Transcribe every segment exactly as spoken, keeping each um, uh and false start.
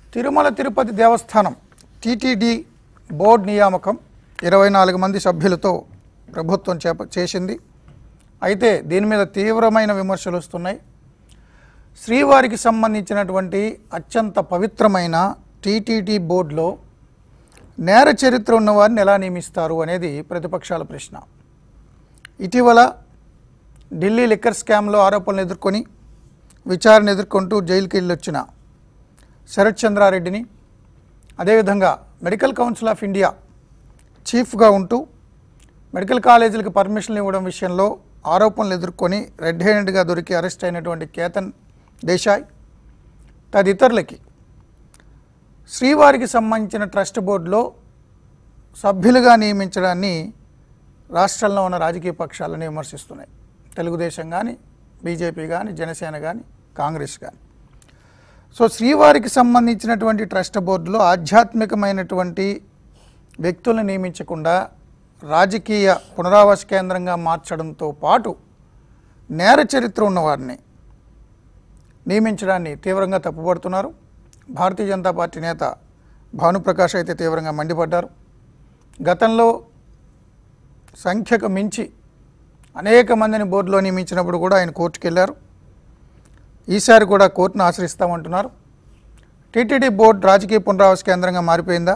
తిరుమల తిరుపతి దేవస్థానం TTD board నియామకం ఇరవై నాలుగు మంది సభ్యులతో ప్రభుత్వం చేప చేసింది. అయితే దీని మీద తీవ్రమైన విమర్శలు వస్తున్నాయి. శ్రీవారికి సంబంధించినటువంటి అత్యంత పవిత్రమైన టీటీడీ బోర్డులో నేర చరిత్ర ఉన్నవారిని ఎలా నియమిస్తారు అనేది ప్రతిపక్షాల ప్రశ్న. ఇటీవల ఢిల్లీ లిక్కర్ స్కామ్లో ఆరోపణలు ఎదుర్కొని విచారణ ఎదుర్కొంటూ జైలుకి వెళ్ళొచ్చిన శరత్ చంద్రారెడ్డిని, అదేవిధంగా మెడికల్ కౌన్సిల్ ఆఫ్ ఇండియా చీఫ్గా ఉంటూ మెడికల్ కాలేజీలకు పర్మిషన్లు ఇవ్వడం విషయంలో ఆరోపణలు ఎదుర్కొని రెడ్ హ్యాండెడ్గా దొరికి అరెస్ట్ అయినటువంటి కేతన్ దేశాయ్ తదితరులకి శ్రీవారికి సంబంధించిన ట్రస్ట్ బోర్డులో సభ్యులుగా నియమించడాన్ని రాష్ట్రంలో ఉన్న రాజకీయ పక్షాలను విమర్శిస్తున్నాయి. తెలుగుదేశం కానీ, బీజేపీ కానీ, జనసేన కానీ, కాంగ్రెస్ కానీ. సో శ్రీవారికి సంబంధించినటువంటి ట్రస్ట్ బోర్డులో ఆధ్యాత్మికమైనటువంటి వ్యక్తులను నియమించకుండా రాజకీయ పునరావాస కేంద్రంగా మార్చడంతో పాటు నేర చరిత్ర ఉన్నవారిని నియమించడాన్ని తీవ్రంగా తప్పుపడుతున్నారు. భారతీయ జనతా పార్టీ నేత భానుప్రకాష్ అయితే తీవ్రంగా మండిపడ్డారు. గతంలో సంఖ్యకు మించి అనేక మందిని బోర్డులో నియమించినప్పుడు కూడా ఆయన కోర్టుకు వెళ్ళారు. ఈసారి కూడా కోర్టును ఆశ్రయిస్తామంటున్నారు. టీటీడీ బోర్డు రాజకీయ పునరావాస కేంద్రంగా మారిపోయిందా?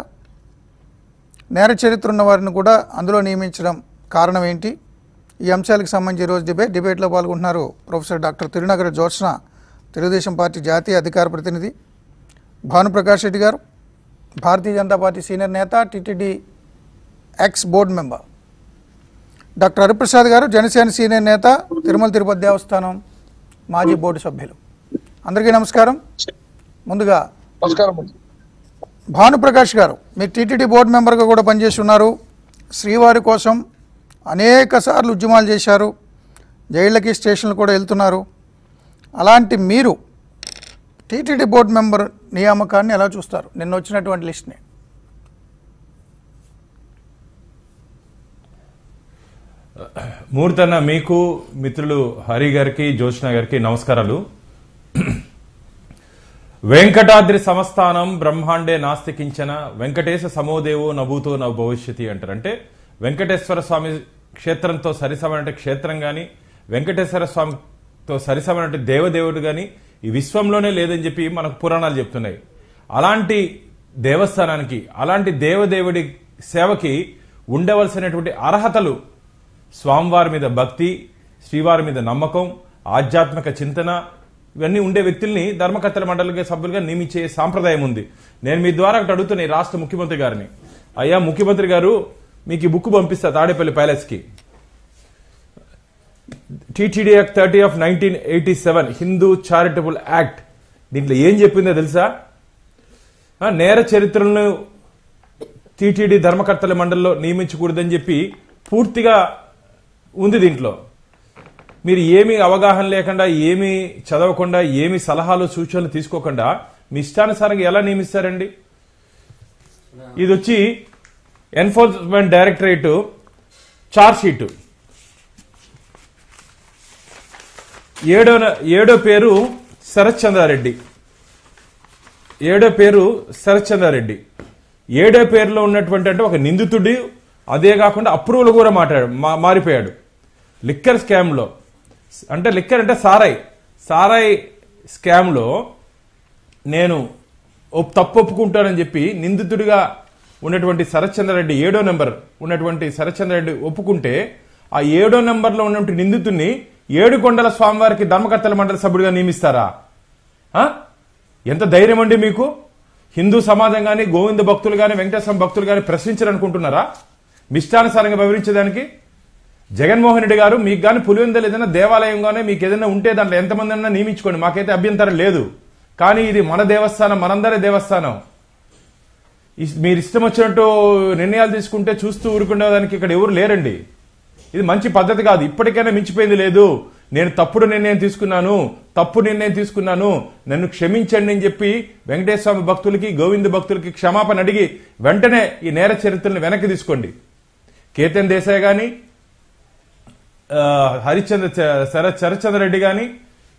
నేర చరిత్ర ఉన్న వారిని కూడా అందులో నియమించడం కారణం ఏంటి? ఈ అంశాలకు సంబంధించి ఈరోజు డిబేట్ డిబేట్లో పాల్గొంటున్నారు professor doctor Tirunagara Jyotsna, Telugu Desam party జాతీయ అధికార ప్రతినిధి, భానుప్రకాష్ రెడ్డి గారు, భారతీయ జనతా పార్టీ సీనియర్ నేత, TTD ex board member, doctor Hariprasad గారు, జనసేన సీనియర్ నేత, తిరుమల తిరుపతి దేవస్థానం మాజీ బోర్డు సభ్యులు. అందరికీ నమస్కారం. ముందుగా భానుప్రకాష్ గారు, మీరు టీటీడీ బోర్డు మెంబర్గా కూడా పనిచేసి ఉన్నారు. శ్రీవారి కోసం అనేక సార్లు ఉద్యమాలు చేశారు, జైళ్ళకి స్టేషన్లు కూడా వెళ్తున్నారు. అలాంటి మీరు టీటీడీ బోర్డు మెంబర్ నియామకాన్ని ఎలా చూస్తారు? నిన్న వచ్చినటువంటి లిస్ట్ని. మూర్తన్న, మీకు మిత్రులు హరి గారికి, జ్యోత్స్న గారికి నమస్కారాలు. వెంకటాద్రి సంస్థానం బ్రహ్మాండే నాస్తి కించన వెంకటేశ సమోదేవో నభూతో నవ భవిష్యతి అంటారు. అంటే వెంకటేశ్వర స్వామి క్షేత్రంతో సరిసమైన క్షేత్రం కానీ, వెంకటేశ్వర స్వామితో సరిసమైన దేవదేవుడు కానీ ఈ విశ్వంలోనే లేదని చెప్పి మనకు పురాణాలు చెప్తున్నాయి. అలాంటి దేవస్థానానికి, అలాంటి దేవదేవుడి సేవకి ఉండవలసినటువంటి అర్హతలు, స్వామివారి మీద భక్తి, శ్రీవారి మీద నమ్మకం, ఆధ్యాత్మిక చింతన, ఇవన్నీ ఉండే వ్యక్తుల్ని ధర్మకర్తల మండలిగా సభ్యులుగా నియమించే సాంప్రదాయం ఉంది. నేను మీ ద్వారా ఒకటి అడుగుతున్నా రాష్ట్ర ముఖ్యమంత్రి గారిని, అయ్యా ముఖ్యమంత్రి గారు, మీకు ఈ బుక్ పంపిస్తా తాడేపల్లి ప్యాలెస్ కి. TTD act thirty of nineteen eighty seven Hindu charitable act, దీంట్లో ఏం చెప్పిందో తెలుసా? నేర చరిత్రలను టీటీడీ ధర్మకర్తల మండలిలో నియమించకూడదని చెప్పి పూర్తిగా ఉంది దీంట్లో. మీరు ఏమీ అవగాహన లేకుండా, ఏమీ చదవకుండా, ఏమి సలహాలు సూచనలు తీసుకోకుండా మీ ఇష్టానుసారంగా ఎలా నియమిస్తారండి? ఇది వచ్చి ఎన్ఫోర్స్మెంట్ డైరెక్టరేట్ చార్జ్ షీట్. ఏడో ఏడో పేరు శరత్ చంద్రారెడ్డి. ఏడో పేరు శరత్ చంద్రారెడ్డి ఏడో పేరులో ఉన్నటువంటి అంటే ఒక నిందితుడు, అదే కాకుండా అప్రూవల్ కూడా మాట్లాడు మారిపోయాడు లిక్కర్ స్కామ్లో. అంటే లిక్కర్ అంటే సారాయి సారాయి స్కామ్లో నేను తప్పు ఒప్పుకుంటానని చెప్పి నిందితుడిగా ఉన్నటువంటి శరత్ చంద్రారెడ్డి, ఏడో నెంబర్ ఉన్నటువంటి శరత్ చంద్రారెడ్డి ఒప్పుకుంటే, ఆ ఏడో నెంబర్లో ఉన్నటువంటి నిందితుడిని ఏడుకొండల స్వామివారికి ధర్మకర్తల మండలి సభ్యుడిగా నియమిస్తారా? ఎంత ధైర్యం అండి మీకు? హిందూ సమాజం కానీ, గోవింద భక్తులు కానీ, వెంకటేశ్వర భక్తులు కానీ ప్రశ్నించారనుకుంటున్నారా మీ ఇష్టానుసారంగా వివరించేదానికి? జగన్మోహన్ రెడ్డి గారు, మీకు కానీ పులివెందులు ఏదైనా దేవాలయంగానే మీకు ఏదైనా ఉంటే దాంట్లో ఎంతమంది అయినా నియమించుకోండి, మాకైతే అభ్యంతరం లేదు. కానీ ఇది మన దేవస్థానం, మనందరి దేవస్థానం. మీరు ఇష్టం వచ్చినట్టు నిర్ణయాలు తీసుకుంటే చూస్తూ ఊరుకునేదానికి ఇక్కడ ఎవరు లేరండి. ఇది మంచి పద్ధతి కాదు. ఇప్పటికైనా మించిపోయింది లేదు. నేను తప్పుడు నిర్ణయం తీసుకున్నాను, తప్పు నిర్ణయం తీసుకున్నాను, నన్ను క్షమించండి అని చెప్పి వెంకటేశ్వర స్వామి భక్తులకి, గోవింద భక్తులకి క్షమాపణ అడిగి వెంటనే ఈ నేర చరిత్రను వెనక్కి తీసుకోండి. కేతన్ దేశాయ్ గాని, హరిచంద్ర శరత్ చంద్రారెడ్డి గాని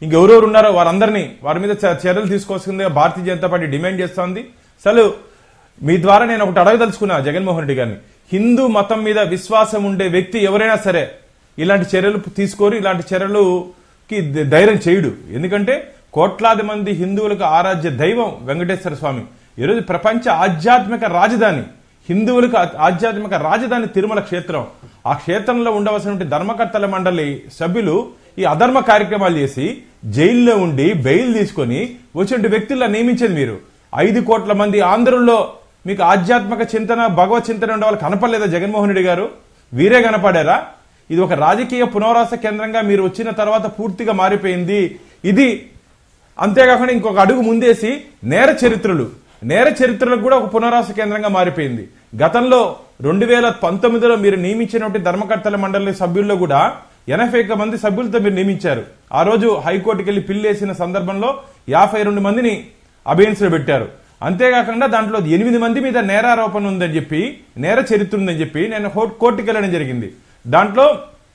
ఇంకెవరెవరు ఉన్నారో వారందరినీ వారి మీద చర్యలు తీసుకోవాల్సిందిగా భారతీయ జనతా పార్టీ డిమాండ్ చేస్తోంది. అసలు మీ ద్వారా నేను ఒకటి అడగదలుచుకున్నా జగన్మోహన్ రెడ్డి గారిని, హిందూ మతం మీద విశ్వాసం ఉండే వ్యక్తి ఎవరైనా సరే ఇలాంటి చర్యలు తీసుకోరు, ఇలాంటి చర్యలుకి ధైర్యం చేయుడు. ఎందుకంటే కోట్లాది మంది హిందువులకు ఆరాధ్య దైవం వెంకటేశ్వర స్వామి. ఈరోజు ప్రపంచ ఆధ్యాత్మిక రాజధాని, హిందువులకు ఆధ్యాత్మిక రాజధాని తిరుమల క్షేత్రం. ఆ క్షేత్రంలో ఉండవలసిన ధర్మకర్తల మండలి సభ్యులు ఈ అధర్మ కార్యక్రమాలు చేసి జైల్లో ఉండి బెయిల్ తీసుకొని వచ్చిన వ్యక్తుల్లో నియమించేది మీరు. ఐదు కోట్ల మంది ఆంధ్రుల్లో మీకు ఆధ్యాత్మిక చింతన భగవత్ చింతన ఉండే వాళ్ళు కనపడలేదా జగన్మోహన్ రెడ్డి గారు? వీరే కనపడారా? ఇది ఒక రాజకీయ పునరావాస కేంద్రంగా మీరు వచ్చిన తర్వాత పూర్తిగా మారిపోయింది ఇది. అంతేకాకుండా ఇంకొక అడుగు ముందేసి నేర చరిత్రలు నేర చరిత్రలకు కూడా ఒక పునరావాస కేంద్రంగా మారిపోయింది. గతంలో రెండు వేల పంతొమ్మిదిలో మీరు నియమించినటువంటి ధర్మకర్తల మండలి సభ్యుల్లో కూడా ఎనభై ఒక్క మంది సభ్యులతో మీరు నియమించారు. ఆ రోజు హైకోర్టుకి వెళ్లి పిల్లేసిన సందర్భంలో యాభై రెండు మందిని అబెయిన్స్ లో పెట్టారు. అంతేకాకుండా దాంట్లో ఎనిమిది మంది మీద నేరారోపణ ఉందని చెప్పి, నేర చరిత్ర ఉందని చెప్పి నేను కోర్టుకు వెళ్ళడం జరిగింది. దాంట్లో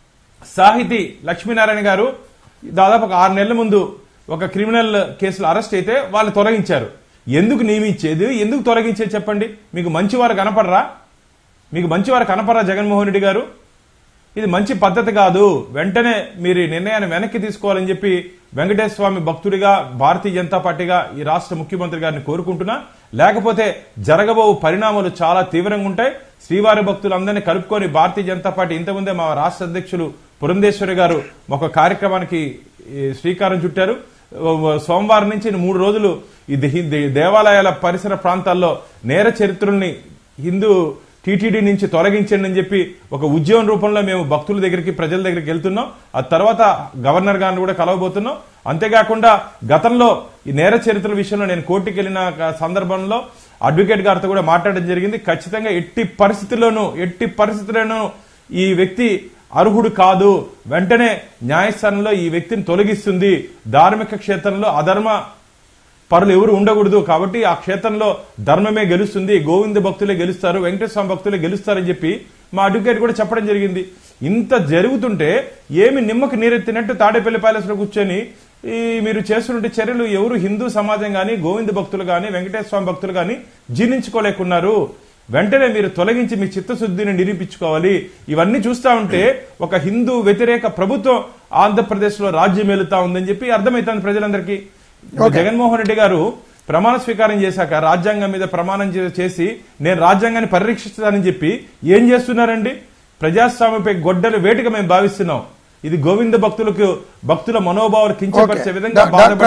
సాహితీ లక్ష్మీనారాయణ గారు దాదాపు ఒక ఆరు నెలల ముందు ఒక క్రిమినల్ కేసులో అరెస్ట్ అయితే వాళ్ళు తొలగించారు. ఎందుకు నియమించేది, ఎందుకు తొలగించేది చెప్పండి? మీకు మంచివారు కనపడరా? మీకు మంచివారు కనపడరా జగన్మోహన్ రెడ్డి గారు? ఇది మంచి పద్ధతి కాదు. వెంటనే మీరు నిర్ణయాన్ని వెనక్కి తీసుకోవాలని చెప్పి వెంకటేశ్వర స్వామి భక్తుడిగా, భారతీయ జనతా పార్టీగా ఈ రాష్ట్ర ముఖ్యమంత్రి గారిని కోరుకుంటున్నా. లేకపోతే జరగబో పరిణామాలు చాలా తీవ్రంగా ఉంటాయి. శ్రీవారి భక్తులందరినీ కలుపుకొని భారతీయ జనతా పార్టీ ఇంతకుముందే మా రాష్ట్ర అధ్యక్షులు పురంధేశ్వరి గారు ఒక కార్యక్రమానికి శ్రీకారం చుట్టారు. సోమవారం నుంచి మూడు రోజులు ఈ దేవాలయాల పరిసర ప్రాంతాల్లో నేర చరిత్రల్ని హిందూ టీటీడీ నుంచి తొలగించండి అని చెప్పి ఒక ఉద్యమం రూపంలో మేము భక్తుల దగ్గరికి, ప్రజల దగ్గరికి వెళ్తున్నాం. ఆ తర్వాత గవర్నర్ గారిని కూడా కలవబోతున్నాం. అంతేకాకుండా గతంలో ఈ నేర చరిత్రల విషయంలో నేను కోర్టుకు వెళ్ళిన సందర్భంలో అడ్వకేట్ గారితో కూడా మాట్లాడడం జరిగింది. ఖచ్చితంగా ఎట్టి పరిస్థితుల్లోనూ ఎట్టి పరిస్థితుల్లోనూ ఈ వ్యక్తి అర్హుడు కాదు, వెంటనే న్యాయస్థానంలో ఈ వ్యక్తిని తొలగిస్తుంది. ధార్మిక క్షేత్రంలో అధర్మ పరులు ఎవరు ఉండకూడదు, కాబట్టి ఆ క్షేత్రంలో ధర్మమే గెలుస్తుంది, గోవింద భక్తులే గెలుస్తారు, వెంకటేశ్వర స్వామి భక్తులే గెలుస్తారని చెప్పి మా అడ్వకేట్ కూడా చెప్పడం జరిగింది. ఇంత జరుగుతుంటే ఏమి నిమ్మకు నీరెత్తినట్టు తాడేపల్లి ప్యాలెస్ లో కూర్చొని ఈ మీరు చేస్తున్న చర్యలు ఎవరు హిందూ సమాజం గాని, గోవింద భక్తులు గాని, వెంకటేశ్వర స్వామి భక్తులు గాని జీర్ణించుకోలేకున్నారు. వెంటనే మీరు తొలగించి మీ చిత్తశుద్ధిని నిరూపించుకోవాలి. ఇవన్నీ చూస్తా ఉంటే ఒక హిందూ వ్యతిరేక ప్రభుత్వం ఆంధ్రప్రదేశ్ లో రాజ్యం ఏలుతా ఉందని చెప్పి అర్థమవుతుంది ప్రజలందరికీ. జగన్మోహన్ రెడ్డి గారు ప్రమాణ స్వీకారం చేశాక రాజ్యాంగం మీద ప్రమాణం చేసి నేను రాజ్యాంగాన్ని పరిరక్షిస్తానని చెప్పి ఏం చేస్తున్నారండి? ప్రజాస్వామ్యపై గొడ్డలు వేటుగా మేము భావిస్తున్నాం. ఇది గోవింద భక్తులకు, భక్తుల మనోభావాలు కించపరిచే విధంగా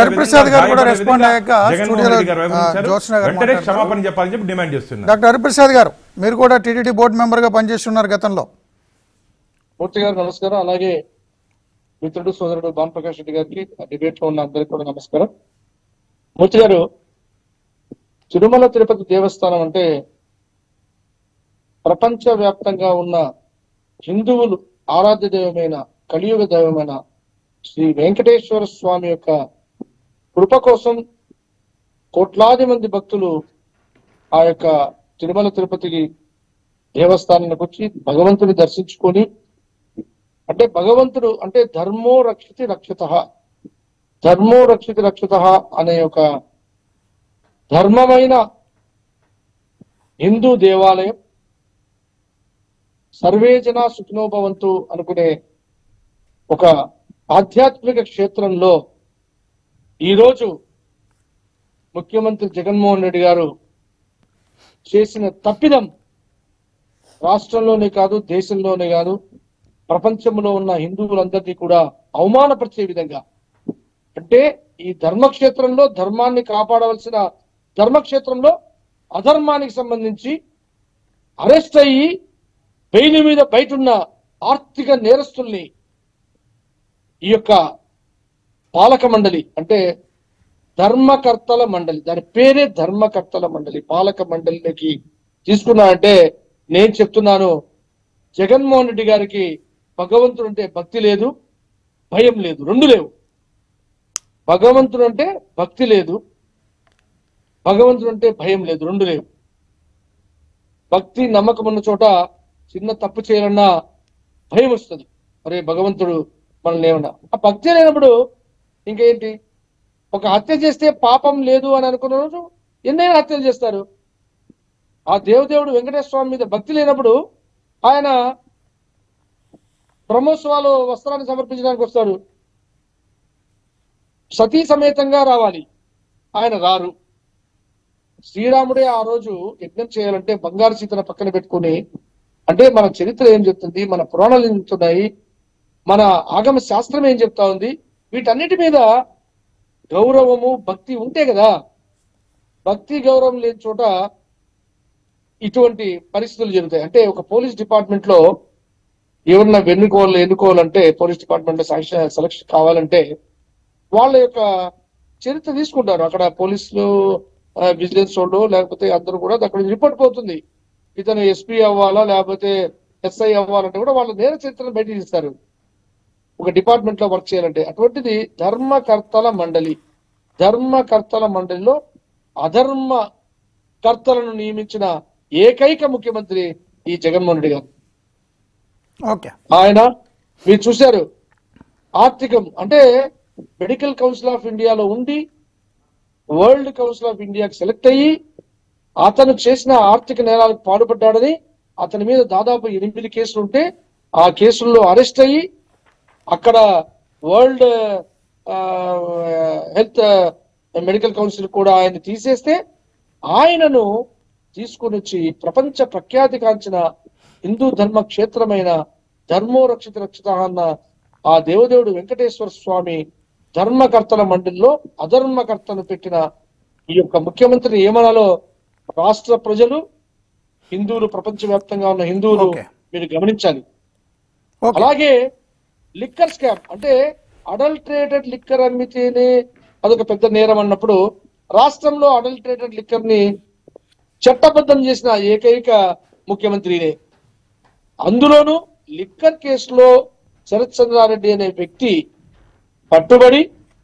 వెంటనే క్షమాపణ చెప్పాలని చెప్పి డిమాండ్ చేస్తున్నారు. డాక్టర్ హరిప్రసాద్ గారు, మీరు కూడా టీటీడీ బోర్డు మెంబర్ గా పనిచేస్తున్నారు గతంలో. మూర్తి గారు నమస్కారం. అలాగే మిత్రుడు సోదరుడు భానుప్రకాష్ రెడ్డి గారికి, డిబేట్ లో ఉన్న అందరికీ కూడా నమస్కారం. మూర్తి గారు, తిరుమల తిరుపతి దేవస్థానం అంటే ప్రపంచ వ్యాప్తంగా ఉన్న హిందువులు ఆరాధ్య దైవమైన, కలియుగ దైవమైన శ్రీ వెంకటేశ్వర స్వామి యొక్క కృప కోసం కోట్లాది మంది భక్తులు ఆ యొక్క తిరుమల తిరుపతికి దేవస్థానానికి వచ్చి భగవంతుని దర్శించుకొని, అంటే భగవంతుడు అంటే ధర్మో రక్షితి రక్షిత, ధర్మో రక్షితి రక్షిత అనే ఒక ధర్మమైన హిందూ దేవాలయం, సర్వే జనా సుఖినో భవంతు అనుకునే ఒక ఆధ్యాత్మిక క్షేత్రంలో ఈరోజు ముఖ్యమంత్రి జగన్మోహన్ రెడ్డి గారు చేసిన తప్పిదం రాష్ట్రంలోనే కాదు, దేశంలోనే కాదు, ప్రపంచంలో ఉన్న హిందువులందరినీ కూడా అవమానపరిచే విధంగా, అంటే ఈ ధర్మక్షేత్రంలో ధర్మాన్ని కాపాడవలసిన ధర్మక్షేత్రంలో అధర్మానికి సంబంధించి అరెస్ట్ అయ్యి బెయిల్ మీద బయటున్న ఆర్థిక నేరస్తుల్ని ఈ యొక్క పాలక మండలి, అంటే ధర్మకర్తల మండలి, దాని పేరే ధర్మకర్తల మండలి, పాలక మండలికి తీసుకున్నారంటే నేను చెప్తున్నాను, జగన్మోహన్ రెడ్డి గారికి భగవంతుడు అంటే భక్తి లేదు, భయం లేదు, రెండు లేవు. భగవంతుడు అంటే భక్తి లేదు, భగవంతుడు అంటే భయం లేదు, రెండు లేవు. భక్తి నమ్మకం ఉన్న చోట చిన్న తప్పు చేయాలన్నా భయం వస్తుంది, అరే భగవంతుడు మనల్ని ఏమన్నా. ఆ భక్తి లేనప్పుడు ఇంకేంటి? ఒక హత్య చేస్తే పాపం లేదు అని అనుకున్న రోజు ఎన్నైనా హత్యలు చేస్తారు. ఆ దేవదేవుడు వెంకటేశ్వర స్వామి మీద భక్తి లేనప్పుడు ఆయన బ్రహ్మోత్సవాలు వస్త్రాన్ని సమర్పించడానికి వస్తాడు, సతీ సమేతంగా రావాలి, ఆయన రారు. శ్రీరాముడే ఆ రోజు యజ్ఞం చేయాలంటే బంగారు సీతను పక్కన పెట్టుకుని, అంటే మన చరిత్ర ఏం చెప్తుంది, మన పురాణాలు ఏం చెప్తున్నాయి, మన ఆగమ శాస్త్రం ఏం చెప్తా ఉంది, వీటన్నిటి మీద గౌరవము భక్తి ఉంటే కదా. భక్తి గౌరవం లేని చోట ఇటువంటి పరిస్థితులు జరుగుతాయి. అంటే ఒక పోలీస్ డిపార్ట్మెంట్ లో ఎవరన్నా ఎన్నుకోవాలి ఎన్నుకోవాలంటే పోలీస్ డిపార్ట్మెంట్ లో శాంక్షన్ సెలక్షన్ కావాలంటే వాళ్ళ యొక్క చరిత్ర తీసుకుంటారు. అక్కడ పోలీసులు, విజిలెన్స్ వాళ్ళు, లేకపోతే అందరూ కూడా అక్కడ రిపోర్ట్ పోతుంది. ఇతను ఎస్పీ అవ్వాలా లేకపోతే ఎస్ఐ అవ్వాలంటే కూడా వాళ్ళ నేర చరిత్రను బయట తీస్తారు ఒక డిపార్ట్మెంట్ లో వర్క్ చేయాలంటే. అటువంటిది ధర్మకర్తల మండలి. ధర్మకర్తల మండలిలో అధర్మ కర్తలను నియమించిన ఏకైక ముఖ్యమంత్రి ఈ జగన్మోహన్ రెడ్డి గారు. ఓకే, ఆయన మీరు చూశారు, ఆర్థికం అంటే మెడికల్ కౌన్సిల్ ఆఫ్ ఇండియాలో ఉండి వరల్డ్ కౌన్సిల్ ఆఫ్ ఇండియాకి సెలెక్ట్ అయ్యి అతను చేసిన ఆర్థిక నేరాలకు పాటుపడ్డాడని అతని మీద దాదాపు ఎనిమిది కేసులు ఉంటే ఆ కేసుల్లో అరెస్ట్ అయ్యి అక్కడ వరల్డ్ హెల్త్ మెడికల్ కౌన్సిల్ కూడా ఆయన తీసేస్తే ఆయనను తీసుకుని వచ్చి ప్రపంచ ప్రఖ్యాతి కాంచిన హిందూ ధర్మ క్షేత్రమైన ధర్మో రక్షిత రక్షిత అన్న ఆ దేవదేవుడు వెంకటేశ్వర స్వామి ధర్మకర్తల మండలిలో అధర్మకర్తను పెట్టిన ఈ యొక్క ముఖ్యమంత్రిని ఏమనాలో రాష్ట్ర ప్రజలు, హిందువులు, ప్రపంచవ్యాప్తంగా ఉన్న హిందువులు మీరు గమనించాలి. అలాగే లిక్కర్ స్కామ్ అంటే అడల్ట్రేటెడ్ లిక్కర్ అమ్మితేనే అదొక పెద్ద నేరం అన్నప్పుడు రాష్ట్రంలో అడల్ట్రేటెడ్ లిక్కర్ ని చట్టబద్ధం చేసిన ఏకైక ముఖ్యమంత్రినే. అందులోనూ లిక్కర్ కేసులో శరత్ చంద్రారెడ్డి అనే వ్యక్తి పట్టుబడి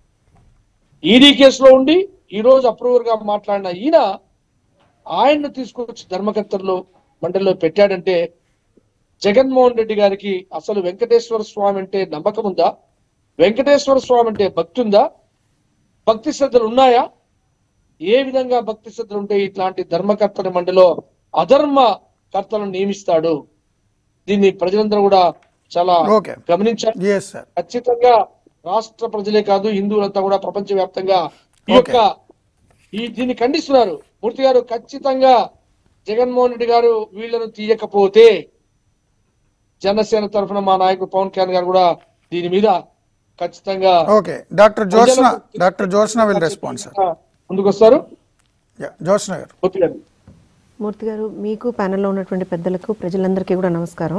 ఈడీ కేసులో ఉండి ఈ రోజు అప్రూవర్ గా మాట్లాడిన ఈయన ఆయన్ను తీసుకొచ్చి ధర్మకర్తల్లో మండలిలో పెట్టాడంటే జగన్మోహన్ రెడ్డి గారికి అసలు వెంకటేశ్వర స్వామి అంటే నమ్మకం ఉందా? వెంకటేశ్వర స్వామి అంటే భక్తి ఉందా? భక్తి శ్రద్ధలు ఉన్నాయా? ఏ విధంగా భక్తి శ్రద్ధలు ఉంటే ఇట్లాంటి ధర్మకర్తల మండలిలో అధర్మ కర్తలను నియమిస్తాడు? దీన్ని ప్రజలందరూ కూడా చాలా గమనించారు. ఖచ్చితంగా రాష్ట్ర ప్రజలే కాదు, హిందువులంతా కూడా ప్రపంచ వ్యాప్తంగా ఈ యొక్క ఈ దీన్ని ఖండిస్తున్నారు. మూర్తి గారు, ఖచ్చితంగా జగన్మోహన్ రెడ్డి గారు వీళ్లను తీయకపోతే జనసేన తరఫున మా నాయకుడు పవన్ కళ్యాణ్ గారు కూడా దీని మీద ఖచ్చితంగా okay doctor Jyotsna doctor Jyotsna will respond sir ముందుకు వస్తారు. జోష్న గారు. మూర్తి గారు మూర్తి గారు మీకు ప్యానెల్లో ఉన్నటువంటి పెద్దలకు ప్రజలందరికీ కూడా నమస్కారం.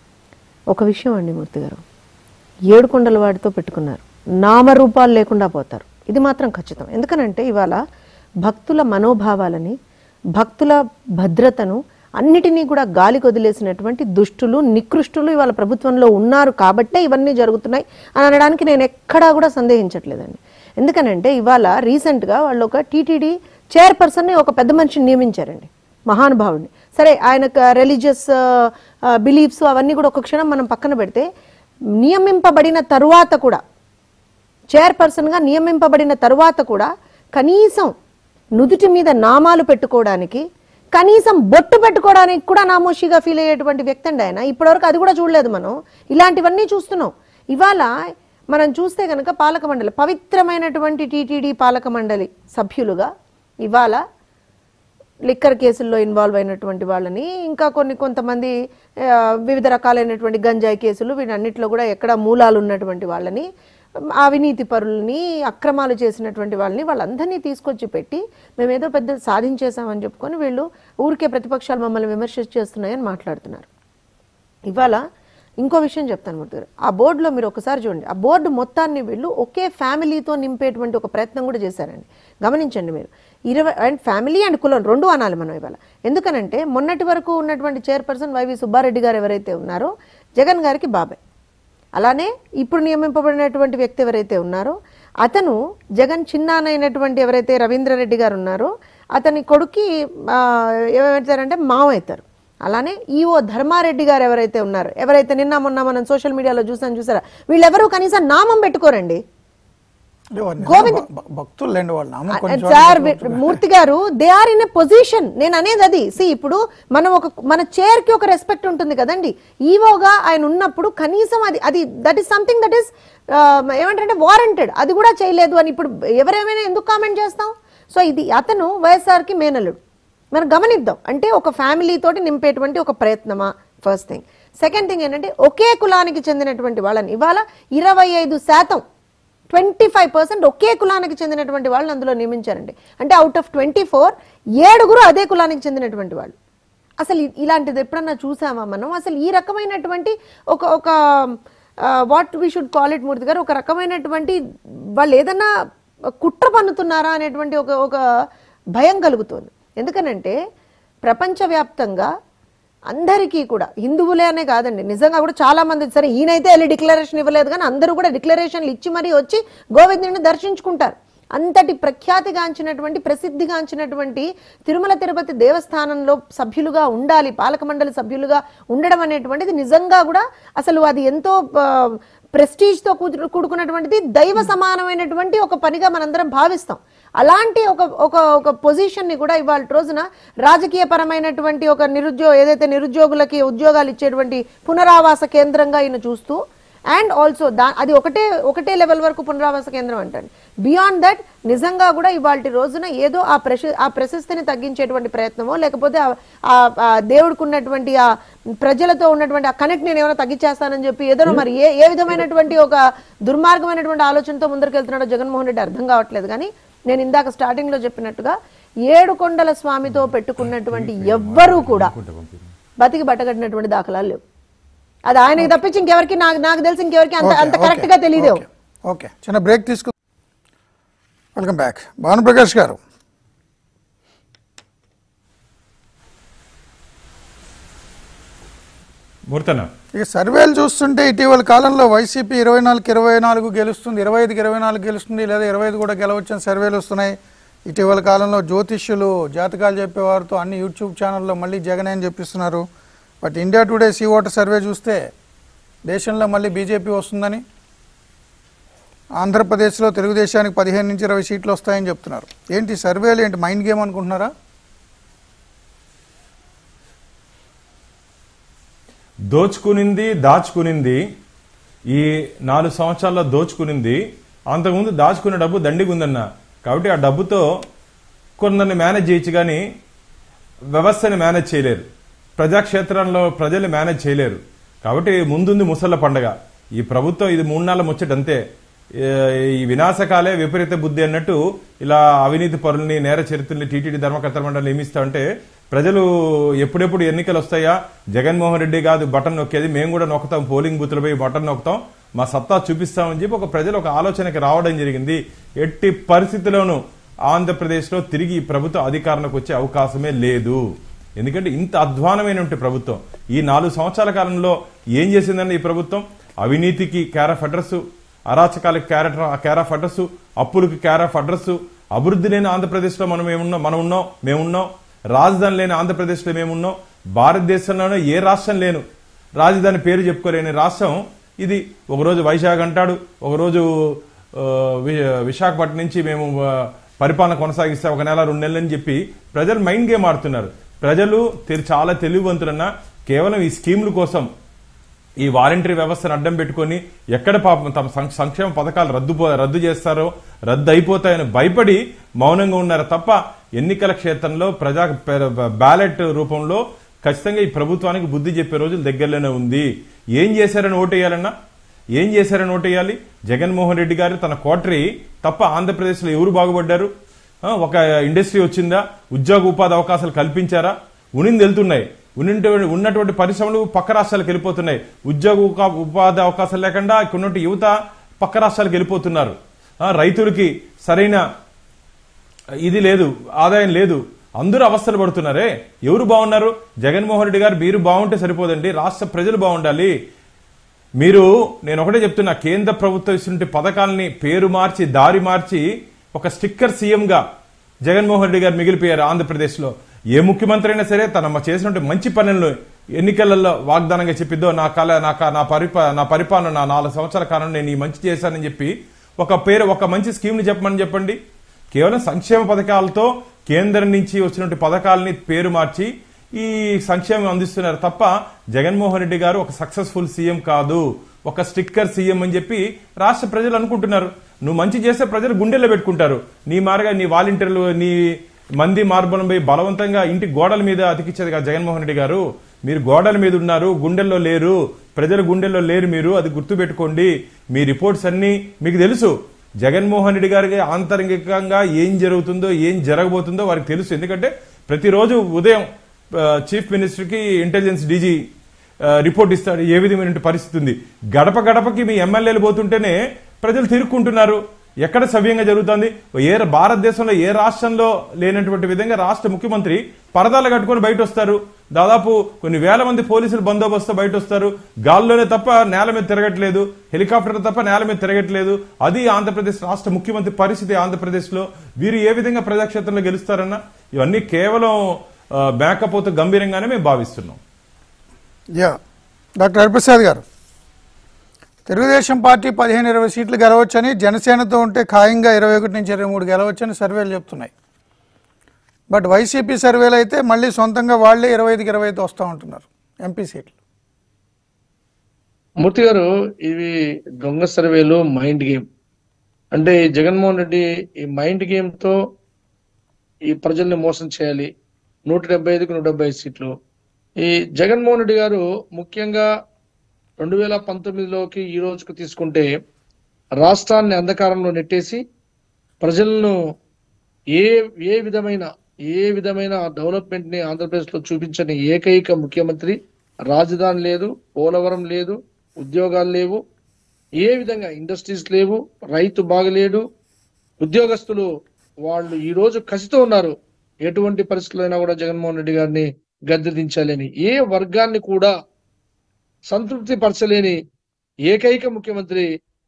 ఒక విషయం అండి మూర్తి గారు, ఏడుకొండల వాడితో పెట్టుకున్నారు, నామరూపాలు లేకుండా పోతారు, ఇది మాత్రం ఖచ్చితం. ఎందుకనంటే ఇవాళ భక్తుల మనోభావాలని, భక్తుల భద్రతను అన్నిటినీ కూడా గాలికి వదిలేసినటువంటి దుష్టులు, నికృష్టులు ఇవాళ ప్రభుత్వంలో ఉన్నారు కాబట్టే ఇవన్నీ జరుగుతున్నాయి అని అనడానికి నేను ఎక్కడా కూడా సందేహించట్లేదండి. ఎందుకనంటే ఇవాళ రీసెంట్గా వాళ్ళు ఒక టీటీడీ చైర్పర్సన్ని ఒక పెద్ద మనిషిని నియమించారండి, మహానుభావుడిని. సరే, ఆయనకు రిలీజియస్ బిలీఫ్స్ అవన్నీ కూడా ఒక క్షణం మనం పక్కన పెడితే, నియమింపబడిన తరువాత కూడా, చైర్పర్సన్గా నియమింపబడిన తరువాత కూడా కనీసం నుదుటి మీద నామాలు పెట్టుకోవడానికి, కనీసం బొట్టు పెట్టుకోవడానికి కూడా నామోషిగా ఫీల్ అయ్యేటువంటి వ్యక్తి అండి ఆయన. ఇప్పటివరకు అది కూడా చూడలేదు మనం. ఇలాంటివన్నీ చూస్తున్నాం. ఇవాళ మనం చూస్తే కనుక పాలక మండలి, పవిత్రమైనటువంటి టీటీడీ పాలక మండలి సభ్యులుగా ఇవాళ లిక్కర్ కేసుల్లో ఇన్వాల్వ్ అయినటువంటి వాళ్ళని, ఇంకా కొన్ని కొంతమంది వివిధ రకాలైనటువంటి గంజాయి కేసులు, వీటన్నిటిలో కూడా ఎక్కడ మూలాలు ఉన్నటువంటి వాళ్ళని, అవినీతి పరులని, అక్రమాలు చేసినటువంటి వాళ్ళని, వాళ్ళందరినీ తీసుకొచ్చి పెట్టి మేమేదో పెద్ద సాధించేసామని చెప్పుకొని వీళ్ళు ఊరికే ప్రతిపక్షాలు మమ్మల్ని విమర్శ చేస్తున్నాయని మాట్లాడుతున్నారు. ఇవాళ ఇంకో విషయం చెప్తాను మూర్తి గారు, ఆ బోర్డులో మీరు ఒకసారి చూడండి, ఆ బోర్డు మొత్తాన్ని వీళ్ళు ఒకే ఫ్యామిలీతో నింపేటువంటి ఒక ప్రయత్నం కూడా చేశారండి. గమనించండి మీరు, ఇరవై అండ్ ఫ్యామిలీ అండ్ కులం రెండు అనాలి మనం ఇవాళ. ఎందుకనంటే మొన్నటి వరకు ఉన్నటువంటి చైర్పర్సన్ వైవి సుబ్బారెడ్డి గారు ఎవరైతే ఉన్నారో జగన్ గారికి బాబాయ్, అలానే ఇప్పుడు నియమింపబడినటువంటి వ్యక్తి ఎవరైతే ఉన్నారో అతను జగన్ చిన్నానైనటువంటి ఎవరైతే రవీంద్రారెడ్డి గారు ఉన్నారో అతని కొడుక్కి ఏమవుతారంటే మావ అవుతారు. అలానే ఈఓ ధర్మారెడ్డి గారు ఎవరైతే ఉన్నారో, ఎవరైతే నిన్న మొన్న మనం సోషల్ మీడియాలో చూసాను చూసారా, వీళ్ళెవరూ కనీసం నామం పెట్టుకోరండి. గోవింద్ భక్తులు లేండి వాళ్ళు సార్ మూర్తి గారు they are in a position. నేను అనేది అది సి ఇప్పుడు మనం ఒక మన చైర్ కి ఒక రెస్పెక్ట్ ఉంటుంది కదండి. ఈవోగా ఆయన ఉన్నప్పుడు కనీసం అది అది that is something that is ఏమంటారంటే వారంటెడ్. అది కూడా చేయలేదు అని ఇప్పుడు ఎవరేమైనా ఎందుకు కామెంట్ చేస్తాం? సో ఇది అతను వైఎస్ఆర్ కి మేనల్లుడు, మనం గమనిద్దాం. అంటే ఒక ఫ్యామిలీ తోటి నింపేటువంటి ఒక ప్రయత్నమా ఫస్ట్ థింగ్. సెకండ్ థింగ్ ఏంటంటే ఒకే కులానికి చెందినటువంటి వాళ్ళని ఇవాళ ఇరవై ఐదు శాతం ట్వంటీ ఫైవ్ పర్సెంట్ ఒకే కులానికి చెందినటువంటి వాళ్ళని అందులో నియమించారండి. అంటే అవుట్ ఆఫ్ ట్వంటీ ఫోర్ ఏడుగురు అదే కులానికి చెందినటువంటి వాళ్ళు. అసలు ఇలాంటిది ఎప్పుడన్నా చూసామా మనం? అసలు ఈ రకమైనటువంటి ఒక ఒక what we should call it Murthy గారు, ఒక రకమైనటువంటి వాళ్ళు ఏదన్నా కుట్ర పన్నుతున్నారా అనేటువంటి ఒక ఒక భయం కలుగుతుంది. ఎందుకనంటే ప్రపంచవ్యాప్తంగా అందరికీ కూడా హిందువులే అనే కాదండి, నిజంగా కూడా చాలా మంది సరే ఈయనైతే వెళ్ళి డిక్లరేషన్ ఇవ్వలేదు కానీ అందరూ కూడా డిక్లరేషన్లు ఇచ్చి మరీ వచ్చి గోవిందుని దర్శించుకుంటారు. అంతటి ప్రఖ్యాతిగాంచినటువంటి ప్రసిద్ధిగాంచినటువంటి తిరుమల తిరుపతి దేవస్థానంలో సభ్యులుగా ఉండాలి, పాలక మండలి సభ్యులుగా ఉండడం అనేటువంటిది నిజంగా కూడా అసలు అది ఎంతో ప్రెస్టీజ్తో కూడుకున్నటువంటిది, దైవ సమానమైనటువంటి ఒక పనిగా మనందరం భావిస్తాం. అలాంటి ఒక ఒక ఒక పొజిషన్ని కూడా ఇవాళ రోజున రాజకీయ పరమైనటువంటి ఒక నిరుద్యోగ ఏదైతే నిరుద్యోగులకి ఉద్యోగాలు ఇచ్చేటువంటి పునరావాస కేంద్రంగా ఈయన చూస్తూ అండ్ ఆల్సో దా అది ఒకటే ఒకటే లెవెల్ వరకు పునరావాస కేంద్రం అంటండి. బియాండ్ దట్ నిజంగా కూడా ఇవాళ రోజున ఏదో ఆ ప్రశ ఆ ప్రశస్తిని తగ్గించేటువంటి ప్రయత్నమో లేకపోతే ఆ దేవుడికి ఉన్నటువంటి ఆ ప్రజలతో ఉన్నటువంటి ఆ కనెక్ట్ నేను ఏమైనా తగ్గించేస్తానని చెప్పి ఏదో మరి ఏ ఏ విధమైనటువంటి ఒక దుర్మార్గమైనటువంటి ఆలోచనతో ముందరికెళ్తున్నాడో జగన్మోహన్ రెడ్డి అర్థం కావట్లేదు. కానీ నేను ఇందాక స్టార్టింగ్ లో చెప్పినట్టుగా ఏడు కొండల స్వామితో పెట్టుకున్నటువంటి ఎవ్వరూ కూడా బతికి బట్టగట్టినటువంటి దాఖలాలు లేవు. అది ఆయనకి తప్పించి ఇంకెవరికి నాకు నాకు తెలిసి ఇంకెవరికి అంత అంత కరెక్ట్ గా తెలియదు. ఓకే, చిన్న బ్రేక్ తీసుకు వెల్కమ్ బ్యాక్. భానుప్రకాష్ గారు, ఇక సర్వేలు చూస్తుంటే ఇటీవల కాలంలో వైసీపీ ఇరవై నాలుగు ఇరవై నాలుగు గెలుస్తుంది, ఇరవై ఐదుకి ఇరవై నాలుగు గెలుస్తుంది, లేదా ఇరవై ఐదు కూడా గెలవచ్చని సర్వేలు వస్తున్నాయి. ఇటీవల కాలంలో జ్యోతిష్యులు జాతకాలు చెప్పేవారితో అన్ని యూట్యూబ్ ఛానల్లో మళ్ళీ జగనే అని చెప్పిస్తున్నారు. But India Today C voter survey చూస్తే దేశంలో మళ్ళీ బీజేపీ వస్తుందని, ఆంధ్రప్రదేశ్లో తెలుగుదేశానికి పదిహేను నుంచి ఇరవై సీట్లు వస్తాయని చెప్తున్నారు. ఏంటి సర్వేలు ఏంటి మైండ్ గేమ్ అనుకుంటున్నారా? దోచుకునింది దాచుకునింది ఈ నాలుగు సంవత్సరాల్లో దోచుకునింది, అంతకుముందు దాచుకునే డబ్బు దండిగా ఉందన్న. కాబట్టి ఆ డబ్బుతో కొందరిని మేనేజ్ చేయొచ్చు కానీ వ్యవస్థని మేనేజ్ చేయలేరు, ప్రజాక్షేత్రంలో ప్రజల్ని మేనేజ్ చేయలేరు. కాబట్టి ముందుంది ముసళ్ళ పండగ. ఈ ప్రభుత్వం ఇది మూడు నాళ్ళ ముచ్చటంతే. ఈ వినాశకాలే విపరీత బుద్ధి అన్నట్టు ఇలా అవినీతి పరుల్ని నేర చరిత్రని టీటీడీ ధర్మకర్తల మండలి నియమిస్తా ఉంటే ప్రజలు ఎప్పుడెప్పుడు ఎన్నికలు వస్తాయా, జగన్మోహన్ రెడ్డి కాదు బటన్ నొక్కేది, మేము కూడా నొక్కుతాం, పోలింగ్ బూత్లో పోయి బటన్ నొక్కుతాం, మా సత్తా చూపిస్తామని చెప్పి ఒక ప్రజలు ఒక ఆలోచనకి రావడం జరిగింది. ఎట్టి పరిస్థితిలోనూ ఆంధ్రప్రదేశ్లో తిరిగి ఈ ప్రభుత్వం అధికారంలోకి వచ్చే అవకాశమే లేదు. ఎందుకంటే ఇంత అధ్వానమైన ప్రభుత్వం ఈ నాలుగు సంవత్సరాల కాలంలో ఏం చేసిందండి ఈ ప్రభుత్వం? అవినీతికి కేర్ ఆఫ్ అడ్రస్, అరాచకాలకు కేర్ ఆఫ్ అడ్రస్, అప్పులకి కేర్ ఆఫ్ అడ్రస్, అభివృద్ధి లేని ఆంధ్రప్రదేశ్లో మనం ఏమున్నాం మనం ఉన్నాం మేమున్నాం, రాజధాని లేని ఆంధ్రప్రదేశ్లో మేమున్నాం, భారతదేశంలోనే ఏ రాష్ట్రం లేను రాజధాని పేరు చెప్పుకోలేని రాష్ట్రం ఇది. ఒకరోజు వైజాగ్ అంటాడు, ఒకరోజు విశాఖపట్నం నుంచి మేము పరిపాలన కొనసాగిస్తే ఒక నెల రెండు నెలలని చెప్పి ప్రజలు మైండ్ గేమ్ ఆడుతున్నారు. ప్రజలు చాలా తెలివివంతులన్నా కేవలం ఈ స్కీముల కోసం ఈ వాలంటరీ వ్యవస్థను అడ్డం పెట్టుకుని ఎక్కడ పాపం తమ సంక్షేమ పథకాలు రద్దు రద్దు చేస్తారో రద్దు అయిపోతాయని భయపడి మౌనంగా ఉన్నారు తప్ప ఎన్నికల క్షేత్రంలో ప్రజా బ్యాలెట్ రూపంలో ఖచ్చితంగా ఈ ప్రభుత్వానికి బుద్ధి చెప్పే రోజులు దగ్గరలోనే ఉంది. ఏం చేశారని ఓటేయాలన్నా ఏం చేశారని ఓటేయాలి? జగన్మోహన్ రెడ్డి గారు తన కోటరీ తప్ప ఆంధ్రప్రదేశ్లో ఎవరు బాగుపడ్డారు? ఒక ఇండస్ట్రీ వచ్చిందా? ఉద్యోగ ఉపాధి అవకాశాలు కల్పించారా? ఉనింది వెళ్తున్నాయి, ఉన్నటువంటి పరిశ్రమలు పక్క రాష్ట్రాలకు వెళ్ళిపోతున్నాయి. ఉద్యోగ ఉపాధి అవకాశాలు లేకుండా ఇక్కడ యువత పక్క రాష్ట్రాలకు వెళ్ళిపోతున్నారు. రైతులకి సరైన ఇది లేదు, ఆదాయం లేదు, అందరూ అవస్థలు పడుతున్నారే. ఎవరు బాగున్నారు? జగన్మోహన్ రెడ్డి గారు మీరు బాగుంటే సరిపోదండి, రాష్ట్ర ప్రజలు బాగుండాలి. మీరు నేను ఒకటే చెప్తున్నా, కేంద్ర ప్రభుత్వం ఇస్తున్న పథకాలని పేరు మార్చి దారి మార్చి ఒక స్టిక్కర్ సీఎంగా జగన్మోహన్ రెడ్డి గారు మిగిలిపోయారు. ఆంధ్రప్రదేశ్లో ఏ ముఖ్యమంత్రి అయినా సరే తన చేసినట్టు మంచి పనులను ఎన్నికలలో వాగ్దానంగా చెప్పిద్దో నా కాల నా నా పరిపా నా పరిపాలన నా నాలుగు సంవత్సరాల కాలంలో నేను ఈ మంచి చేశానని చెప్పి ఒక పేరు ఒక మంచి స్కీమ్ ని చెప్పమని చెప్పండి. కేవలం సంక్షేమ పథకాలతో కేంద్రం నుంచి వచ్చినటువంటి పథకాలని పేరు మార్చి ఈ సంక్షేమం అందిస్తున్నారు తప్ప జగన్మోహన్ రెడ్డి గారు ఒక సక్సెస్ఫుల్ సీఎం కాదు, ఒక స్టిక్కర్ సీఎం అని చెప్పి రాష్ట్ర ప్రజలు అనుకుంటున్నారు. నువ్వు మంచి చేస్తే ప్రజలు గుండెల్లో పెట్టుకుంటారు. నీ మారుగా నీ వాలంటీర్లు నీ మంది మార్బలం పోయి బలవంతంగా ఇంటి గోడల మీద అతికిచ్చేది కదా జగన్మోహన్ రెడ్డి గారు. మీరు గోడల మీద ఉన్నారు, గుండెల్లో లేరు, ప్రజల గుండెల్లో లేరు. మీరు అది గుర్తుపెట్టుకోండి. మీ రిపోర్ట్స్ అన్ని మీకు తెలుసు. జగన్మోహన్ రెడ్డి గారికి ఆంతరంగికంగా ఏం జరుగుతుందో ఏం జరగబోతుందో వారికి తెలుసు. ఎందుకంటే ప్రతిరోజు ఉదయం చీఫ్ మినిస్టర్ కి ఇంటెలిజెన్స్ డీజీ రిపోర్ట్ ఇస్తాడు ఏ విధమైన పరిస్థితి ఉంది. గడప గడపకి మీ ఎమ్మెల్యేలు పోతుంటేనే ప్రజలు తిరుక్కుంటున్నారు. ఎక్కడ సవ్యంగా జరుగుతుంది? ఏ భారతదేశంలో ఏ రాష్ట్రంలో లేనటువంటి విధంగా రాష్ట్ర ముఖ్యమంత్రి పరదాలు కట్టుకుని బయట వస్తారు. దాదాపు కొన్ని వేల మంది పోలీసులు బందోబస్తు బయట వస్తారు. గాల్లోనే తప్ప నేల మీద తిరగట్లేదు, హెలికాప్టర్ తప్ప నేల మీద తిరగట్లేదు. అది ఆంధ్రప్రదేశ్ రాష్ట్ర ముఖ్యమంత్రి పరిస్థితి. ఆంధ్రప్రదేశ్ లో వీరు ఏ విధంగా ప్రజాక్షేత్రంలో గెలుస్తారన్న ఇవన్నీ కేవలం మేకపోతే గంభీరంగానే మేము భావిస్తున్నాం. యా డాక్టర్ హరిప్రసాద్ గారు, తెలుగుదేశం పార్టీ పదిహేను ఇరవై సీట్లు గెలవచ్చని, జనసేనతో ఉంటే ఖాయంగా ఇరవై ఒకటి నుంచి ఇరవై మూడు గెలవచ్చని సర్వేలు చెప్తున్నాయి. బట్ వైసీపీ సర్వేలు అయితే మళ్ళీ సొంతంగా వాళ్లే ఇరవై ఐదుకి ఇరవై ఐదు వస్తూ ఉంటున్నారు ఎంపీ సీట్లు. మూర్తి గారు, ఇవి దొంగ సర్వేలు, మైండ్ గేమ్. అంటే జగన్మోహన్ రెడ్డి ఈ మైండ్ గేమ్ తో ఈ ప్రజల్ని మోసం చేయాలి. నూట డెబ్బై ఐదుకి నూట డెబ్బై ఐదు సీట్లు. ఈ జగన్మోహన్ రెడ్డి గారు ముఖ్యంగా రెండు వేల పంతొమ్మిదిలోకి ఈ రోజుకు తీసుకుంటే రాష్ట్రాన్ని అంధకారంలో నెట్టేసి ప్రజలను ఏ ఏ విధమైన ఏ విధమైన డెవలప్మెంట్ ని ఆంధ్రప్రదేశ్ లో చూపించని ఏకైక ముఖ్యమంత్రి. రాజధాని లేదు, పోలవరం లేదు, ఉద్యోగాలు లేవు, ఏ విధంగా ఇండస్ట్రీస్ లేవు, రైతు బాగలేడు, ఉద్యోగస్తులు వాళ్ళు ఈ రోజు కసితో ఉన్నారు. ఎటువంటి పరిస్థితుల్లో అయినా కూడా జగన్మోహన్ రెడ్డి గారిని గద్దె దించాలని, ఏ వర్గాన్ని కూడా సంతృప్తి పరచలేని ఏకైక ముఖ్యమంత్రి.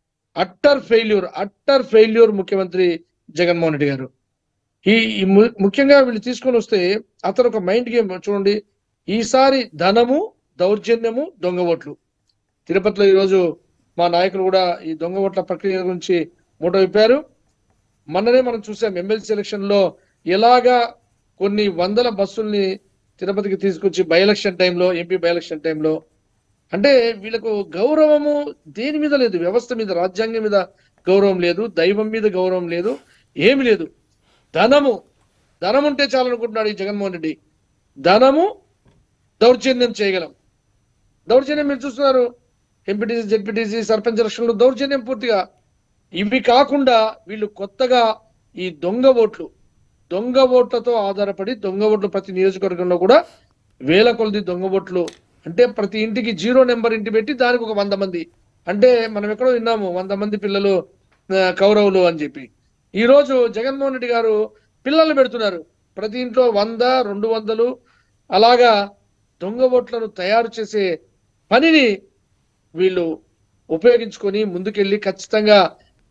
అట్టర్ ఫెయిల్యూర్ అట్టర్ ఫెయిల్యూర్ ముఖ్యమంత్రి జగన్మోహన్ రెడ్డి గారు. ఈ ముఖ్యంగా వీళ్ళు తీసుకొని వస్తే అతను ఒక మైండ్ గేమ్ చూడండి. ఈసారి ధనము, దౌర్జన్యము, దొంగ ఓట్లు. తిరుపతిలో ఈరోజు మా నాయకులు కూడా ఈ దొంగ ఓట్ల ప్రక్రియ గురించి మూట విప్పారు. మొన్ననే మనం చూసాం ఎమ్మెల్సీ ఎలక్షన్ లో ఎలాగా కొన్ని వందల బస్సుల్ని తిరుపతికి తీసుకొచ్చి బై ఎలక్షన్ టైంలో, ఎంపీ బై ఎలక్షన్ టైంలో. అంటే వీళ్ళకు గౌరవము దేని మీద లేదు, వ్యవస్థ మీద, రాజ్యాంగం మీద గౌరవం లేదు, దైవం మీద గౌరవం లేదు, ఏమి లేదు. ధనము ధనం ఉంటే చాలనుకుంటున్నాడు ఈ జగన్మోహన్ రెడ్డి. ధనము, దౌర్జన్యం చేయగలం. దౌర్జన్యం మీరు చూస్తున్నారు, ఎంపీటీసీ, జెడ్పీటీసీ, సర్పంచ్ ఎలక్షన్లో దౌర్జన్యం పూర్తిగా. ఇవి కాకుండా వీళ్ళు కొత్తగా ఈ దొంగ ఓట్లు దొంగ ఓట్లతో ఆధారపడి దొంగ ఓట్లు ప్రతి నియోజకవర్గంలో కూడా వేల కొలది దొంగ ఓట్లు. అంటే ప్రతి ఇంటికి జీరో నెంబర్ ఇంటి పెట్టి దానికి ఒక వంద మంది. అంటే మనం ఎక్కడో విన్నాము వంద మంది పిల్లలు కౌరవులు అని చెప్పి. ఈ రోజు జగన్మోహన్ రెడ్డి గారు పిల్లలు పెడుతున్నారు. ప్రతి ఇంట్లో వంద, రెండు వందలు అలాగా దొంగ ఓట్లను తయారు చేసే పనిని వీళ్ళు ఉపయోగించుకొని ముందుకెళ్ళి ఖచ్చితంగా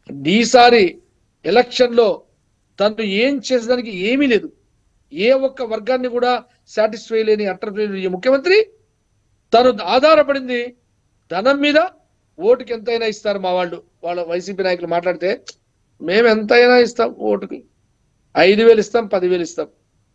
ఈసారి ఎలక్షన్ లో తను ఏం చేసేదానికి ఏమీ లేదు. ఏ ఒక్క వర్గాన్ని కూడా సాటిస్ఫై లేని అట్టర్ ఈ ముఖ్యమంత్రి. తను ఆధారపడింది ధనం మీద. ఓటుకి ఎంతైనా ఇస్తారు మా వాళ్ళు. వాళ్ళ వైసీపీ నాయకులు మాట్లాడితే మేము ఎంతైనా ఇస్తాం, ఓటుకి ఐదు వేలు ఇస్తాం, పదివేలు ఇస్తాం.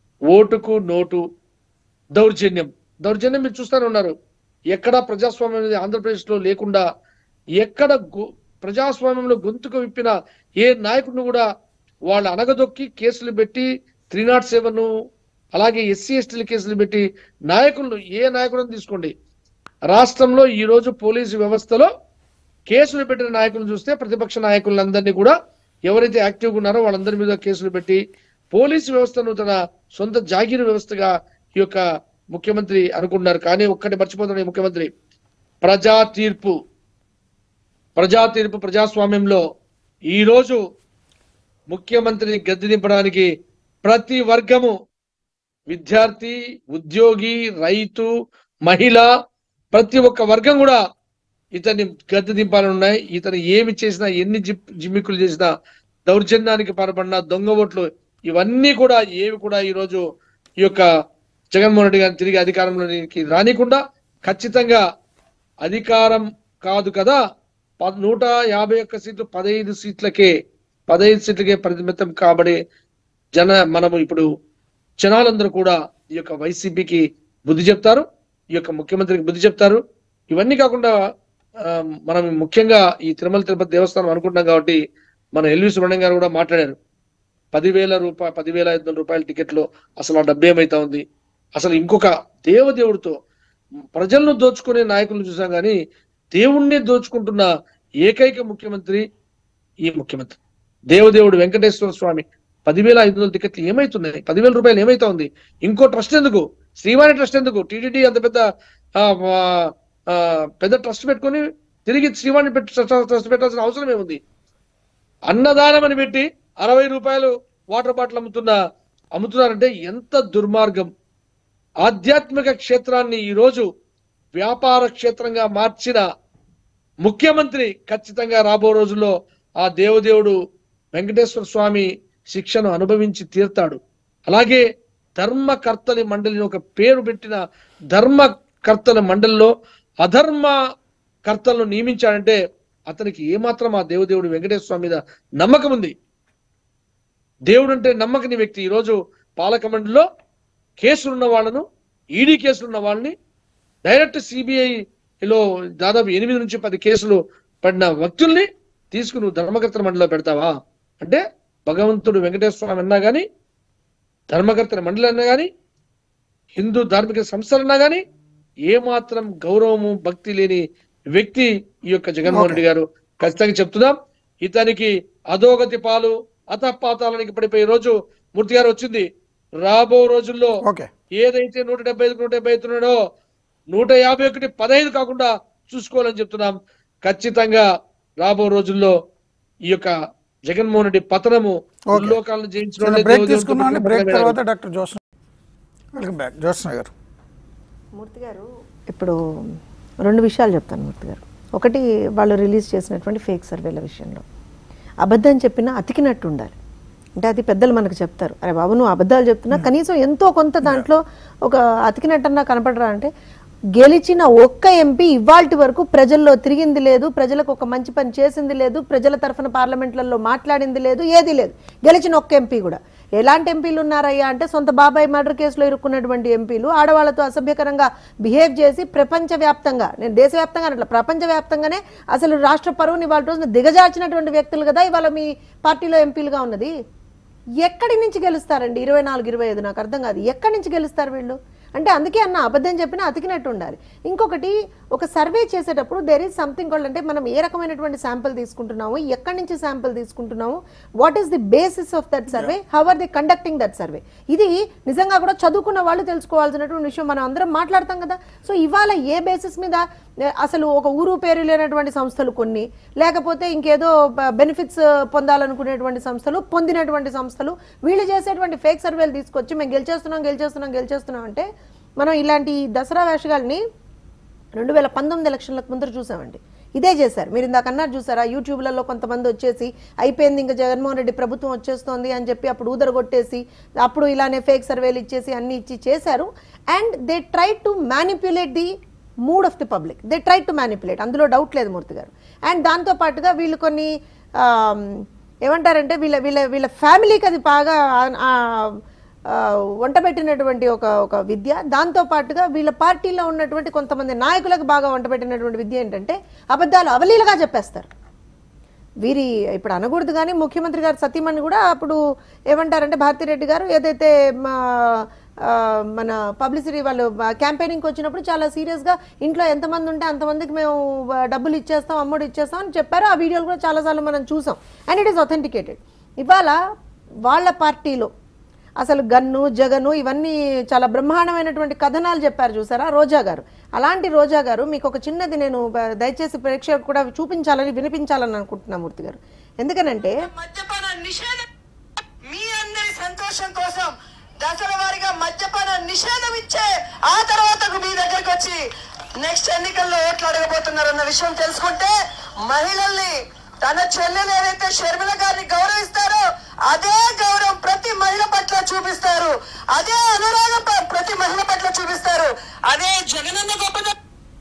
ఓటుకు నోటు, దౌర్జన్యం దౌర్జన్యం మీరు చూస్తూనే ఉన్నారు. ఎక్కడ ప్రజాస్వామ్యం అనేది ఆంధ్రప్రదేశ్ లో లేకుండా, ఎక్కడ ప్రజాస్వామ్యంలో గొంతుకు విప్పిన ఏ నాయకుడిని కూడా వాళ్ళు అనగదొక్కి కేసులు పెట్టి త్రీ నాట్ సెవెన్ అలాగే ఎస్సీ ఎస్టీల కేసులు పెట్టి నాయకులను, ఏ నాయకులను తీసుకోండి, రాష్ట్రంలో ఈ రోజు పోలీసు వ్యవస్థలో కేసులు పెట్టిన నాయకులను చూస్తే ప్రతిపక్ష నాయకులందరినీ కూడా ఎవరైతే యాక్టివ్గా ఉన్నారో వాళ్ళందరి మీద కేసులు పెట్టి పోలీసు వ్యవస్థను తన సొంత జాగీరు వ్యవస్థగా ఈ యొక్క ముఖ్యమంత్రి అనుకుంటున్నారు. కానీ ఒక్కటి మర్చిపోతున్న ఈ ముఖ్యమంత్రి, ప్రజా తీర్పు ప్రజా తీర్పు ప్రజాస్వామ్యంలో ఈ రోజు ముఖ్యమంత్రిని గద్దె దింపడానికి ప్రతి వర్గము, విద్యార్థి, ఉద్యోగి, రైతు, మహిళ, ప్రతి ఒక్క వర్గం కూడా ఇతన్ని గద్దె దింపాలని ఉన్నాయి. ఇతను ఏమి చేసినా, ఎన్ని జిమ్మికులు చేసినా, దౌర్జన్యానికి పాల్పడిన దొంగ ఓట్లు ఇవన్నీ కూడా ఏవి కూడా ఈ రోజు ఈ యొక్క జగన్మోహన్ రెడ్డి గారిని తిరిగి అధికారంలోకి రానికుండా ఖచ్చితంగా అధికారం కాదు కదా నూట యాభై ఒక్క సీట్లు పదహైదు సీట్లకే పదహైదు సీట్లకే పరిమితం కాబడే జన మనము ఇప్పుడు జనాలందరూ కూడా ఈ యొక్క వైసీపీకి బుద్ధి చెప్తారు, ఈ యొక్క ముఖ్యమంత్రికి బుద్ధి చెప్తారు. ఇవన్నీ కాకుండా మనం ముఖ్యంగా ఈ తిరుమల తిరుపతి దేవస్థానం అనుకుంటున్నాం కాబట్టి మన ఎల్వి సుబ్రహ్మణ్యం గారు కూడా మాట్లాడారు. పదివేల రూపాయలు పదివేల ఐదు వందల రూపాయల టికెట్లు అసలు ఆ డబ్బు ఏమైతా ఉంది. అసలు ఇంకొక దేవదేవుడితో ప్రజలను దోచుకునే నాయకులను చూసాం కానీ దేవుణ్ణి దోచుకుంటున్న ఏకైక ముఖ్యమంత్రి ఈ ముఖ్యమంత్రి. దేవదేవుడు వెంకటేశ్వర స్వామి పదివేల ఐదు వందల టికెట్లు ఏమైతున్నాయి, పదివేల రూపాయలు ఏమైతా ఉంది. ఇంకో ట్రస్ట్ ఎందుకు, శ్రీవాణి ట్రస్ట్ ఎందుకు, టీటీడీ అంత పెద్ద పెద్ద ట్రస్ట్ పెట్టుకొని తిరిగి శ్రీవాణి ట్రస్ట్ పెట్టాల్సిన అవసరం ఏముంది. అన్నదానం అని పెట్టి అరవై రూపాయలు వాటర్ బాటిల్ అమ్ముతున్న అమ్ముతున్నారంటే ఎంత దుర్మార్గం. ఆధ్యాత్మిక క్షేత్రాన్ని ఈరోజు వ్యాపార క్షేత్రంగా మార్చిన ముఖ్యమంత్రి ఖచ్చితంగా రాబో రోజుల్లో ఆ దేవదేవుడు వెంకటేశ్వర స్వామి శిక్షను అనుభవించి తీర్తాడు. అలాగే ధర్మకర్తలి మండలిని ఒక పేరు పెట్టిన ధర్మకర్తల మండలిలో అధర్మ కర్తలను నియమించాడంటే అతనికి ఏమాత్రం ఆ దేవదేవుడు వెంకటేశ్వర స్వామి మీద నమ్మకం ఉంది. దేవుడు అంటే నమ్మకని వ్యక్తి ఈరోజు పాలక మండలిలో కేసులున్న వాళ్ళను, ఈడీ కేసులున్న వాళ్ళని డైరెక్ట్ సిబిఐలో దాదాపు ఎనిమిది నుంచి పది కేసులు పడిన వ్యక్తుల్ని తీసుకుని ధర్మకర్తల మండలిలో పెడతావా అంటే భగవంతుడు వెంకటేశ్వర స్వామి అన్నా కానీ, ధర్మకర్తల మండలి అన్నా కానీ, హిందూ ధార్మిక సంస్థలన్నా కానీ ఏమాత్రం గౌరవము భక్తి లేని వ్యక్తి ఈ యొక్క జగన్మోహన్ రెడ్డి గారు. ఖచ్చితంగా చెప్తున్నాం, ఇతనికి అధోగతి పాలు అతపాతాలనికి పడిపోయే రోజు మూర్తి గారు వచ్చింది. రాబో రోజుల్లో ఏదైతే నూట డెబ్బై ఐదు నూట డెబ్బై ఐదున్నాడో నూట యాభై ఒకటి పదహైదు కాకుండా చూసుకోవాలని చెప్తున్నాం. ఖచ్చితంగా రాబో రోజుల్లో ఈ యొక్క జగన్మోహన్ రెడ్డి పతనము లోకాలను జయించడం. మూర్తి గారు ఇప్పుడు రెండు విషయాలు చెప్తాను మూర్తి గారు. ఒకటి, వాళ్ళు రిలీజ్ చేసినటువంటి ఫేక్ సర్వేల విషయంలో అబద్ధం చెప్పినా అతికినట్టు ఉండాలి. అంటే అది పెద్దలు మనకు చెప్తారు, అరే బాబు నువ్వు అబద్ధాలు చెప్తున్నా కనీసం ఎంతో కొంత దాంట్లో ఒక అతికినట్టన్నా కనపడరా అంటే, గెలిచిన ఒక్క ఎంపీ ఇవాల్టి వరకు ప్రజల్లో తిరిగింది లేదు, ప్రజలకు ఒక మంచి పని చేసింది లేదు, ప్రజల తరఫున పార్లమెంట్లలో మాట్లాడింది లేదు, ఏదీ లేదు. గెలిచిన ఒక్క ఎంపీ కూడా. ఎలాంటి ఎంపీలు ఉన్నారయ్యా అంటే, సొంత బాబాయ్ మర్డర్ కేసులో ఇరుక్కున్నటువంటి ఎంపీలు, ఆడవాళ్లతో అసభ్యకరంగా బిహేవ్ చేసి ప్రపంచవ్యాప్తంగా, నేను దేశవ్యాప్తంగా అట్లా ప్రపంచవ్యాప్తంగానే అసలు రాష్ట్ర పరువుని వాళ్ళ రోజున దిగజార్చినటువంటి వ్యక్తులు కదా ఇవాళ మీ పార్టీలో ఎంపీలుగా ఉన్నది. ఎక్కడి నుంచి గెలుస్తారండి ఇరవై నాలుగు ఇరవై ఐదు నాకు అర్థం కాదు. ఎక్కడి నుంచి గెలుస్తారు వీళ్ళు అంటే? అందుకే అన్న అబద్ధం చెప్పినా అతికినట్టు ఉండాలి. ఇంకొకటి, ఒక సర్వే చేసేటప్పుడు దేర్ ఈజ్ సంథింగ్ కాల్డ్, అంటే మనం ఏ రకమైనటువంటి శాంపుల్ తీసుకుంటున్నాము, ఎక్కడి నుంచి శాంపుల్ తీసుకుంటున్నాము, what is the basis of that survey, how are the conducting that survey. ఇది నిజంగా కూడా చదువుకున్న వాళ్ళు తెలుసుకోవాల్సినటువంటి విషయం. మనం అందరం మాట్లాడతాం కదా. సో ఇవాళ ఏ బేసిస్ మీద అసలు ఒక ఊరు పేరు లేనటువంటి సంస్థలు కొన్ని, లేకపోతే ఇంకేదో బెనిఫిట్స్ పొందాలనుకునేటువంటి సంస్థలు, పొందినటువంటి సంస్థలు, వీళ్ళు చేసేటువంటి ఫేక్ సర్వేలు తీసుకొచ్చి మేము గెలిచేస్తున్నాం గెలిచేస్తున్నాం గెలిచేస్తున్నాం అంటే, మనం ఇలాంటి దసరా వేషగాల్ని రెండు వేల పంతొమ్మిది ఎలక్షన్లకు ముందర చూసామండి. ఇదే చేశారు. మీరు ఇందాక అన్నారు చూసారా, యూట్యూబ్లలో కొంతమంది వచ్చేసి అయిపోయింది ఇంకా జగన్మోహన్ రెడ్డి ప్రభుత్వం వచ్చేస్తోంది అని చెప్పి అప్పుడు ఊదరగొట్టేసి అప్పుడు ఇలానే ఫేక్ సర్వేలు ఇచ్చేసి అన్ని ఇచ్చి చేశారు. And they try to manipulate the mood of the public, they try to manipulate, అందులో డౌట్ లేదు మూర్తి గారు. అండ్ దాంతో పాటుగా వీళ్ళు కొన్ని ఏమంటారంటే వీళ్ళ వీళ్ళ వీళ్ళ ఫ్యామిలీకి అది బాగా వంట పెట్టినటువంటి ఒక ఒక విద్య. దాంతో పాటుగా వీళ్ళ పార్టీలో ఉన్నటువంటి కొంతమంది నాయకులకు బాగా వంట పెట్టినటువంటి విద్య ఏంటంటే అబద్ధాలు అవలీలుగా చెప్పేస్తారు. వీరి ఇప్పుడు అనకూడదు కానీ ముఖ్యమంత్రి గారు సతీమణి కూడా అప్పుడు ఏమంటారంటే భారతిరెడ్డి గారు ఏదైతే మన పబ్లిసిటీ వాళ్ళు క్యాంపెయినింగ్కి వచ్చినప్పుడు చాలా సీరియస్గా ఇంట్లో ఎంతమంది ఉంటే అంతమందికి మేము డబ్బులు ఇచ్చేస్తాం, అమ్మోడు ఇచ్చేస్తాం అని చెప్పారు. ఆ వీడియోలు కూడా చాలాసార్లు మనం చూసాం. And it is authenticated. ఇవాళ వాళ్ళ పార్టీలో అసలు గన్ను జగను ఇవన్నీ చాలా బ్రహ్మాండమైనటువంటి కథనాలు చెప్పారు చూసారా రోజా గారు. అలాంటి రోజా గారు మీకు ఒక చిన్నది నేను దయచేసి ప్రేక్షకులకు కూడా చూపించాలని వినిపించాలని అనుకుంటున్నా మూర్తి గారు. ఎందుకనంటే మద్యపాన నిషేధం మీ అందరి సంతోషం కోసం దశల వారీగా మద్యపాన నిషేధం ఇచ్చే ఆ తర్వాత మీ దగ్గరికి వచ్చి నెక్స్ట్ ఎన్నికల్లో ఓట్లు అడగబోతున్నారన్న విషయం తెలుసుకుంటే మహిళల్ని తన చెల్లెలు ఏదైతే షర్మిల గారిని గౌరవిస్తారో అదే గౌరవం ప్రతి మహిళ పట్ల చూపిస్తారు, అదే అనురాగం ప్రతి మహిళ పట్ల చూపిస్తారు, అదే జగనన్న గొప్ప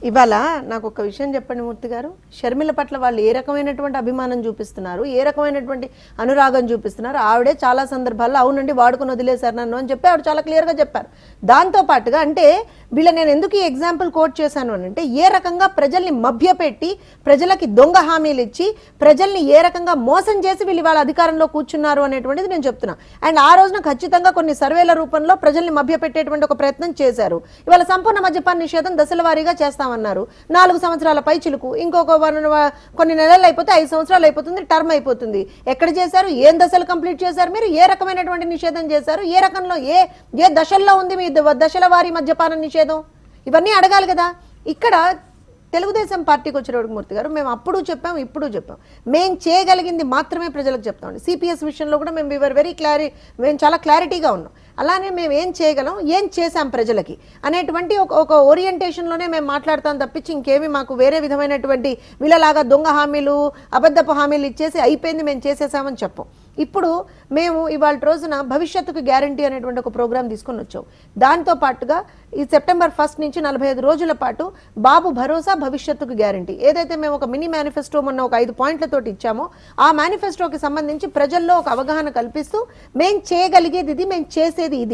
ఇవాళ నాకు ఒక విషయం చెప్పండి మూర్తి గారు, షర్మిల పట్ల వాళ్ళు ఏ రకమైనటువంటి అభిమానం చూపిస్తున్నారు, ఏ రకమైనటువంటి అనురాగం చూపిస్తున్నారు? ఆవిడే చాలా సందర్భాల్లో అవునండి వాడుకొని వదిలేశారు నన్ను అని చెప్పి ఆవిడ చాలా క్లియర్గా చెప్పారు. దాంతో పాటుగా అంటే వీళ్ళ నేను ఎందుకు ఈ ఎగ్జాంపుల్ కోట్ చేశాను అని అంటే ఏ రకంగా ప్రజల్ని మభ్యపెట్టి ప్రజలకి దొంగ హామీలు ఇచ్చి ప్రజల్ని ఏ రకంగా మోసం చేసి వీళ్ళు వాళ్ళ అధికారంలో కూర్చున్నారు అనేటువంటిది నేను చెప్తున్నా. అండ్ ఆ రోజున ఖచ్చితంగా కొన్ని సర్వేల రూపంలో ప్రజల్ని మభ్యపెట్టేటువంటి ఒక ప్రయత్నం చేశారు. ఇవాళ సంపూర్ణ మద్యపాన నిషేధం దశల వారీగా చేస్తామన్నారు. నాలుగు సంవత్సరాల పై చిలుకు, ఇంకొక కొన్ని నెలలు అయిపోతే ఐదు సంవత్సరాలు అయిపోతుంది, టర్మ్ అయిపోతుంది. ఎక్కడ చేశారు? ఏం దశలు కంప్లీట్ చేశారు? మీరు ఏ రకమైనటువంటి నిషేధం చేశారు? ఏ రకంలో ఏ ఏ దశల్లో ఉంది మీ దశల వారీ మద్యపాన నిషేధం? ఇవన్నీ అడగాలి కదా. ఇక్కడ తెలుగుదేశం పార్టీకి వచ్చేటప్పుడు మూర్తి గారు మేము అప్పుడు చెప్పాం, ఇప్పుడు చెప్పాం, మేము చేయగలిగింది మాత్రమే ప్రజలకు చెప్తామండి. సిపిఎస్ విషయంలో కూడా మేము వివర్ వెరీ క్లారి మేము చాలా క్లారిటీగా ఉన్నాం. అలానే మేము ఏం చేయగలం, ఏం చేశాం ప్రజలకి అనేటువంటి ఒక ఒక ఓరియంటేషన్లోనే మేము మాట్లాడతాం తప్పించి ఇంకేమి మాకు వేరే విధమైనటువంటి వీళ్ళలాగా దొంగ హామీలు అబద్ధపు హామీలు ఇచ్చేసి అయిపోయింది మేము చేసేసామని చెప్పం. ఇప్పుడు మేము ఇవాళ రోజున భవిష్యత్తుకు గ్యారంటీ అనేటువంటి ఒక ప్రోగ్రాం తీసుకొని వచ్చాం. దాంతో పాటుగా ఈ సెప్టెంబర్ ఫస్ట్ నుంచి నలభై ఐదు రోజుల పాటు బాబు భరోసా భవిష్యత్తుకు గ్యారంటీ ఏదైతే మేము ఒక మినీ మేనిఫెస్టో మొన్న ఒక ఐదు పాయింట్లతోటి ఇచ్చామో ఆ మేనిఫెస్టోకి సంబంధించి ప్రజల్లో ఒక అవగాహన కల్పిస్తూ మేం చేయగలిగేది ఇది, మేము చేసేది ఇది.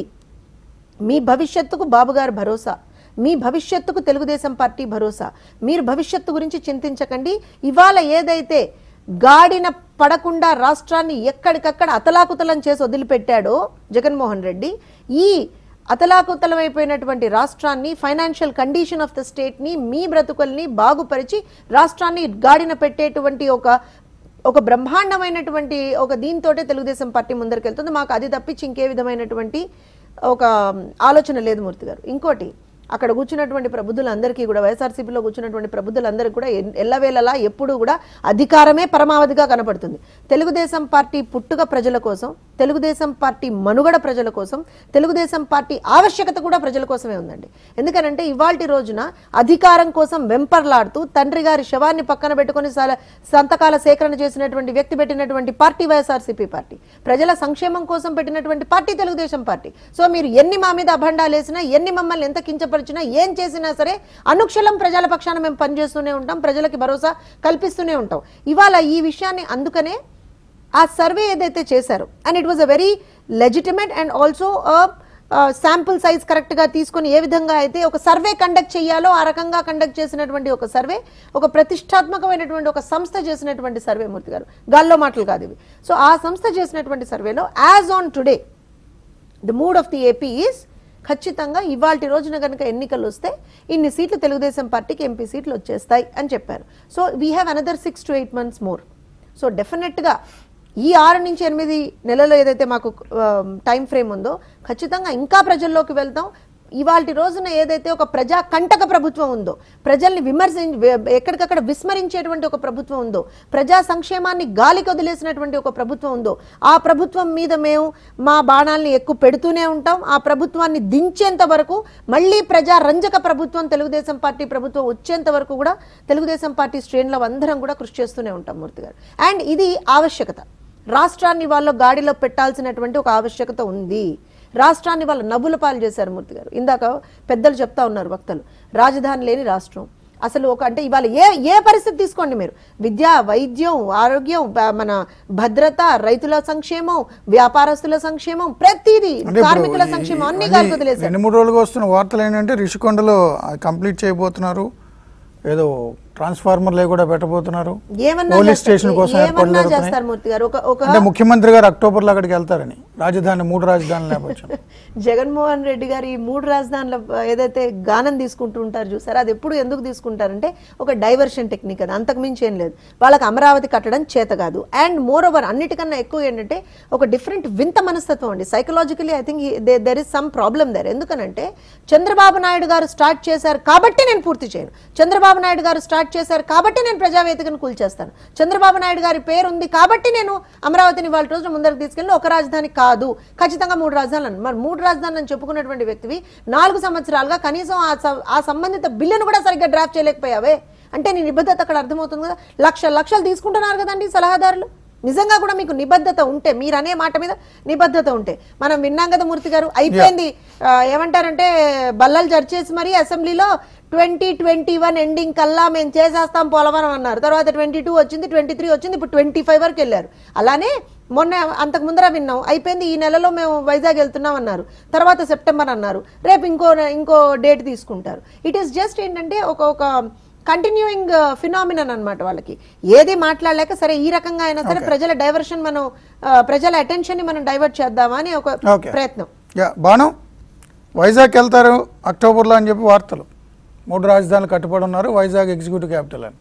మీ భవిష్యత్తుకు బాబు గారు భరోసా, మీ భవిష్యత్తుకు తెలుగుదేశం పార్టీ భరోసా. మీరు భవిష్యత్తు గురించి చింతించకండి. ఇవాళ ఏదైతే గాడిన పడకుండా రాష్ట్రాన్ని ఎక్కడికక్కడ అతలాకుతలం చేసి వదిలిపెట్టాడో జగన్మోహన్ రెడ్డి, ఈ అతలాకుతలమైపోయినటువంటి రాష్ట్రాన్ని ఫైనాన్షియల్ కండిషన్ ఆఫ్ ద స్టేట్ని మీ బ్రతుకుల్ని బాగుపరిచి రాష్ట్రాన్ని గాడిన పెట్టేటువంటి ఒక ఒక బ్రహ్మాండమైనటువంటి ఒక దీంతోటే తెలుగుదేశం పార్టీ ముందరికెళ్తుంది. మాకు అది తప్పించి ఇంకే విధమైనటువంటి ఒక ఆలోచన లేదు మూర్తి గారు. ఇంకోటి అక్కడ కూర్చున్నటువంటి ప్రబుద్ధులందరికీ కూడా వైఎస్ఆర్సీపీలో కూర్చున్నటువంటి ప్రబుద్ధులందరికీ కూడా ఎల్లవేళలా ఎప్పుడూ కూడా అధికారమే పరమావధిగా కనపడుతుంది. తెలుగుదేశం పార్టీ పుట్టుక ప్రజల కోసం, తెలుగుదేశం పార్టీ మనుగడ ప్రజల కోసం, తెలుగుదేశం పార్టీ ఆవశ్యకత కూడా ప్రజల కోసమే ఉందండి. ఎందుకనంటే ఇవాల్టి రోజున అధికారం కోసం వెంపర్లాడుతూ తండ్రి గారి శవాన్ని పక్కన పెట్టుకుని సంతకాల సేకరణ చేసినటువంటి వ్యక్తి పెట్టినటువంటి పార్టీ వైఎస్ఆర్సీపీ పార్టీ, ప్రజల సంక్షేమం కోసం పెట్టినటువంటి పార్టీ తెలుగుదేశం పార్టీ. సో మీరు ఎన్ని మా మీద అభండాలు వేసినా, ఎన్ని మమ్మల్ని ఎంత కించపరిచినా, ఏం చేసినా సరే అనుక్షణం ప్రజల పక్షాన మేము పనిచేస్తూనే ఉంటాం, ప్రజలకి భరోసా కల్పిస్తూనే ఉంటాం. ఇవాళ ఈ విషయాన్ని అందుకనే ఆ సర్వే ఏదైతే చేశారో and it was a very legitimate and also sample size కరెక్ట్గా తీసుకొని ఏ విధంగా అయితే ఒక సర్వే కండక్ట్ చేయాలో ఆ రకంగా కండక్ట్ చేసినటువంటి ఒక సర్వే, ఒక ప్రతిష్టాత్మకమైనటువంటి ఒక సంస్థ చేసినటువంటి సర్వే మూర్తి గారు, గాల్లో మాటలు కాదు ఇవి. సో ఆ సంస్థ చేసినటువంటి సర్వేలో as on today the mood of the AP is ఖచ్చితంగా ఇవాల్టి రోజున కనుక ఎన్నికలు వస్తే ఇన్ని సీట్లు తెలుగుదేశం పార్టీకి ఎంపీ సీట్లు వచ్చేస్తాయి అని చెప్పారు. So we have another six to eight months more. So డెఫినెట్గా ఈ ఆరు నుంచి ఎనిమిది నెలల్లో ఏదైతే మాకు టైం ఫ్రేమ్ ఉందో ఖచ్చితంగా ఇంకా ప్రజల్లోకి వెళ్తాం. ఇవాల్టి రోజున ఏదైతే ఒక ప్రజా కంటక ప్రభుత్వం ఉందో, ప్రజల్ని విమర్శించి ఎక్కడికక్కడ విస్మరించేటువంటి ఒక ప్రభుత్వం ఉందో, ప్రజా సంక్షేమాన్ని గాలికి వదిలేసినటువంటి ఒక ప్రభుత్వం ఉందో, ఆ ప్రభుత్వం మీద మేము మా బాణాలని ఎక్కువ పెడుతూనే ఉంటాం. ఆ ప్రభుత్వాన్ని దించేంత వరకు, మళ్ళీ ప్రజా రంజక ప్రభుత్వం తెలుగుదేశం పార్టీ ప్రభుత్వం వచ్చేంత వరకు కూడా తెలుగుదేశం పార్టీ శ్రేణులు అందరం కూడా కృషి చేస్తూనే ఉంటాం మూర్తి గారు. అండ్ ఇది ఆవశ్యకత, రాష్ట్రాన్ని వాళ్ళ గాడిలో పెట్టాల్సినటువంటి ఒక ఆవశ్యకత ఉంది. రాష్ట్రాన్ని వాళ్ళ నవ్వుల పాలు చేశారు మూర్తి గారు. ఇందాక పెద్దలు చెప్తా ఉన్నారు వక్తలు, రాజధాని లేని రాష్ట్రం అసలు ఒక అంటే ఇవాళ ఏ ఏ పరిస్థితి తీసుకోండి మీరు, విద్య, వైద్యం, ఆరోగ్యం, మన భద్రత, రైతుల సంక్షేమం, వ్యాపారస్తుల సంక్షేమం, ప్రతిదీ, కార్మికుల సంక్షేమం అన్ని కాలు వదిలేశారు. రెండు మూడు రోజులుగా వస్తున్న వార్తలు ఏంటంటే రిషికొండలో కంప్లీట్ చేయబోతున్నారు, ఏదో ట్రాన్స్ఫార్మర్లే కూడా పెట్టబోతున్నారు, పోలీస్ స్టేషన్ కోసం అంటే ముఖ్యమంత్రి గారు అక్టోబర్ లో అక్కడికి వెళ్తారని. రాజధాని మూడు రాజధానుల నేపథ్యం జగన్మోహన్ రెడ్డి గారు ఈ మూడు రాజధానుల ఏదైతే గానం తీసుకుంటూ ఉంటారు చూసారా, అది ఎప్పుడు ఎందుకు తీసుకుంటారంటే ఒక డైవర్షన్ టెక్నిక్, అది అంతకు మించి ఏం లేదు. వాళ్ళకి అమరావతి కట్టడం చేత కాదు. అండ్ మోర్ ఓవర్ అన్నిటికన్నా ఎక్కువ ఏంటంటే ఒక డిఫరెంట్ వింత మనస్తత్వం అండి. Psychologically I think there is some problem there. ఎందుకనంటే చంద్రబాబు నాయుడు గారు స్టార్ట్ చేశారు కాబట్టి నేను పూర్తి చేయను, చంద్రబాబు నాయుడు గారు స్టార్ట్ చేశారు కాబట్టి నేను ప్రజావేదికను కూల్చేస్తాను, చంద్రబాబు నాయుడు గారి పేరు ఉంది కాబట్టి నేను అమరావతిని వాళ్ళ రోజున ముందరకు తీసుకెళ్ళి ఒక రాజధాని కాదు, ఖచ్చితంగా మూడు రాజధానులు. మరి మూడు రాజధానులు అని చెప్పుకున్నటువంటి వ్యక్తివి నాలుగు సంవత్సరాలుగా కనీసం ఆ సంబంధిత బిల్లును కూడా సరిగ్గా డ్రాఫ్ట్ చేయలేకపోయావే అంటే నీ నిబద్ధత అక్కడ అర్థమవుతుంది కదా. లక్ష లక్షలు తీసుకుంటున్నారు కదండి సలహాదారులు, నిజంగా కూడా మీకు నిబద్ధత ఉంటే, మీరు అనే మాట మీద నిబద్ధత ఉంటే, మనం విన్నాం కదా మూర్తి గారు, అయిపోయింది ఏమంటారంటే బల్లలు చర్చేసి మరి అసెంబ్లీలో ట్వంటీ ట్వంటీ వన్ ఎండింగ్ కల్లా మేము చేసేస్తాం పోలవరం అన్నారు. తర్వాత ట్వంటీ టూ వచ్చింది, ట్వంటీ త్రీ వచ్చింది, ఇప్పుడు ట్వంటీ ఫైవ్ వరకు వెళ్ళారు. అలానే మొన్న అంతకు ముందర విన్నాం, అయిపోయింది ఈ నెలలో మేము వైజాగ్ వెళ్తున్నాం అన్నారు, తర్వాత సెప్టెంబర్ అన్నారు, రేపు ఇంకో ఇంకో డేట్ తీసుకుంటారు. ఇట్ ఈస్ జస్ట్ ఏంటంటే ఒక ఒక కంటిన్యూయింగ్ ఫినామినన్ అనమాట. వాళ్ళకి ఏది మాట్లాడలేక సరే ఈ రకంగా అయినా సరే ప్రజల డైవర్షన్ మనం ప్రజల అటెన్షన్ ని మనం డైవర్ట్ చేద్దామా అని ఒక ప్రయత్నం. బాను వైజాగ్ వెళ్తారు అక్టోబర్లో అని చెప్పి వార్తలు, మూడు రాజధానులు కట్టుబడి ఉన్నారు, వైజాగ్ ఎగ్జిక్యూటివ్ క్యాపిటల్ అని.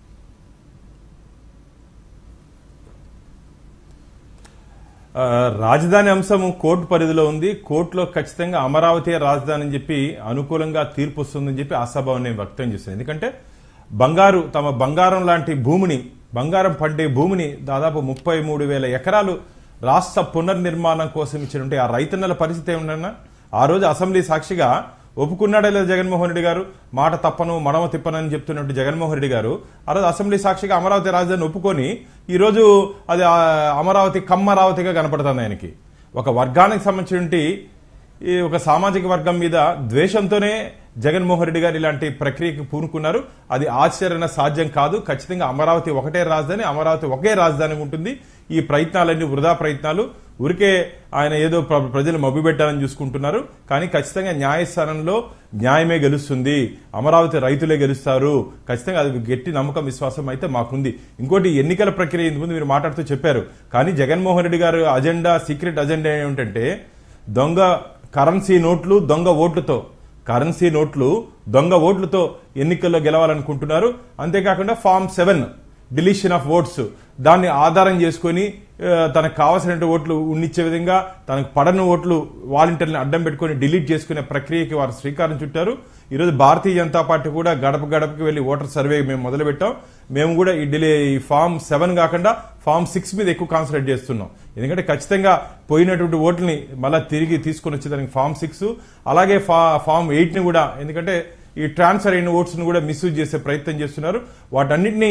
రాజధాని అంశం కోర్టు పరిధిలో ఉంది. కోర్టులో ఖచ్చితంగా అమరావతి రాజధాని అని చెప్పి అనుకూలంగా తీర్పు వస్తుందని చెప్పి ఆశాభావం వ్యక్తం చేస్తుంది. ఎందుకంటే బంగారు తమ బంగారం లాంటి భూమిని, బంగారం పండే భూమిని దాదాపు ముప్పై మూడు వేల ఎకరాలు రాష్ట్ర పునర్నిర్మాణం కోసం ఇచ్చినట్టు ఆ రైతన్నల పరిస్థితి ఏమన్నా ఆ రోజు అసెంబ్లీ సాక్షిగా ఒప్పుకున్నాడే లేదా జగన్మోహన్ రెడ్డి గారు, మాట తప్పను మడమ తిప్పనని చెప్తున్నట్టు జగన్మోహన్ రెడ్డి గారు ఆ రోజు అసెంబ్లీ సాక్షిగా అమరావతి రాజధాని ఒప్పుకొని ఈరోజు అది అమరావతి కమ్మరావతిగా కనపడుతుంది. ఆయనకి ఒక వర్గానికి సంబంధించి ఈ ఒక సామాజిక వర్గం మీద ద్వేషంతోనే జగన్మోహన్ రెడ్డి గారు ఇలాంటి ప్రక్రియకు పూనుకున్నారు. అది ఆశ్చర్య సాధ్యం కాదు. ఖచ్చితంగా అమరావతి ఒకటే రాజధాని, అమరావతి ఒకే రాజధాని ఉంటుంది. ఈ ప్రయత్నాలన్నీ వృధా ప్రయత్నాలు. ఊరికే ఆయన ఏదో ప్రజలు మభ్యపెట్టాలని చూసుకుంటున్నారు. కానీ ఖచ్చితంగా న్యాయస్థానంలో న్యాయమే గెలుస్తుంది, అమరావతి రైతులే గెలుస్తారు. ఖచ్చితంగా అది గట్టి నమ్మకం విశ్వాసం అయితే మాకుంది. ఇంకోటి ఎన్నికల ప్రక్రియ ఇంతకుముందు మీరు మాట్లాడుతూ చెప్పారు. కానీ జగన్మోహన్ రెడ్డి గారు అజెండా, సీక్రెట్ అజెండా ఏమిటంటే దొంగ కరెన్సీ నోట్లు, దొంగ ఓట్లతో కరెన్సీ నోట్లు దొంగ ఓట్లతో ఎన్నికల్లో గెలవాలనుకుంటున్నారు. అంతేకాకుండా form seven deletion of votes దాన్ని ఆధారం చేసుకుని తనకు కావాల్సిన ఓట్లు ఉండిచ్చే విధంగా తనకు పడని ఓట్లు వాలంటీర్లను అడ్డం పెట్టుకుని డిలీట్ చేసుకునే ప్రక్రియకి వారు శ్రీకారం చుట్టారు. ఈరోజు భారతీయ జనతా పార్టీ కూడా గడప గడపకి వెళ్లి ఓటర్ సర్వే మేము మొదలు పెట్టాం. మేము కూడా ఈ డిలే ఈ ఫామ్ సెవెన్ కాకుండా ఫామ్ సిక్స్ మీద ఎక్కువ కాన్సన్ట్రేట్ చేస్తున్నాం. ఎందుకంటే ఖచ్చితంగా పోయినటువంటి ఓట్లని మళ్ళీ తిరిగి తీసుకుని వచ్చేదానికి ఫామ్ సిక్స్, అలాగే ఫామ్ ఎయిట్ ని కూడా, ఎందుకంటే ఈ ట్రాన్స్ఫర్ అయిన ఓట్స్ ని కూడా మిస్యూజ్ చేసే ప్రయత్నం చేస్తున్నారు. వాటన్నిటినీ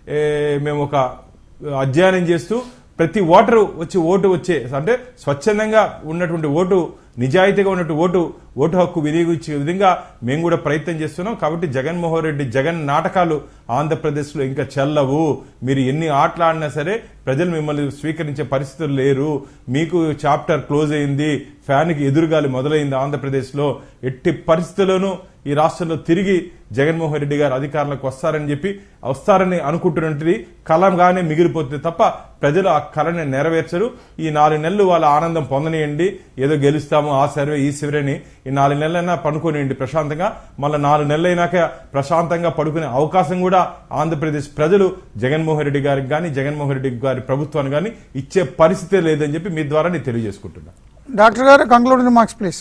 మేము ఒక అధ్యయనం చేస్తూ ప్రతి ఓటరు వచ్చి ఓటు వచ్చే అంటే స్వచ్ఛందంగా ఉన్నటువంటి ఓటు, నిజాయితీగా ఉన్నటువంటి ఓటు ఓటు హక్కు వినియోగించే విధంగా మేము కూడా ప్రయత్నం చేస్తున్నాం. కాబట్టి జగన్మోహన్ రెడ్డి జగన్ నాటకాలు ఆంధ్రప్రదేశ్లో ఇంకా చెల్లవు. మీరు ఎన్ని ఆటలు ఆడినా సరే ప్రజలు మిమ్మల్ని స్వీకరించే పరిస్థితులు లేరు. మీకు చాప్టర్ క్లోజ్ అయింది, ఫ్యాన్కి ఎదురుగాలి మొదలైంది ఆంధ్రప్రదేశ్లో. ఎట్టి పరిస్థితుల్లోనూ ఈ రాష్ట్రంలో తిరిగి జగన్మోహన్ రెడ్డి గారు అధికారంలోకి వస్తారని చెప్పి వస్తారని అనుకుంటున్నది కలంగానే మిగిలిపోతుంది తప్ప ప్రజలు ఆ కళని నెరవేర్చరు. ఈ నాలుగు నెలలు వాళ్ళ ఆనందం పొందనియండి. ఏదో గెలుస్తాము ఆ సర్వే ఈ సర్వేని ఈ నాలుగు నెలలైనా పడుకోనియండి ప్రశాంతంగా. మళ్ళీ నాలుగు నెలలైనాక ప్రశాంతంగా పడుకునే అవకాశం కూడా ఆంధ్రప్రదేశ్ ప్రజలు జగన్మోహన్ రెడ్డి గారికి కానీ జగన్మోహన్ రెడ్డి గారి ప్రభుత్వాన్ని కానీ ఇచ్చే పరిస్థితే లేదని చెప్పి మీ ద్వారా నేను తెలియజేసుకుంటున్నా. డాక్టర్ గారు కంక్లూడింగ్ రిమార్క్స్ ప్లీజ్.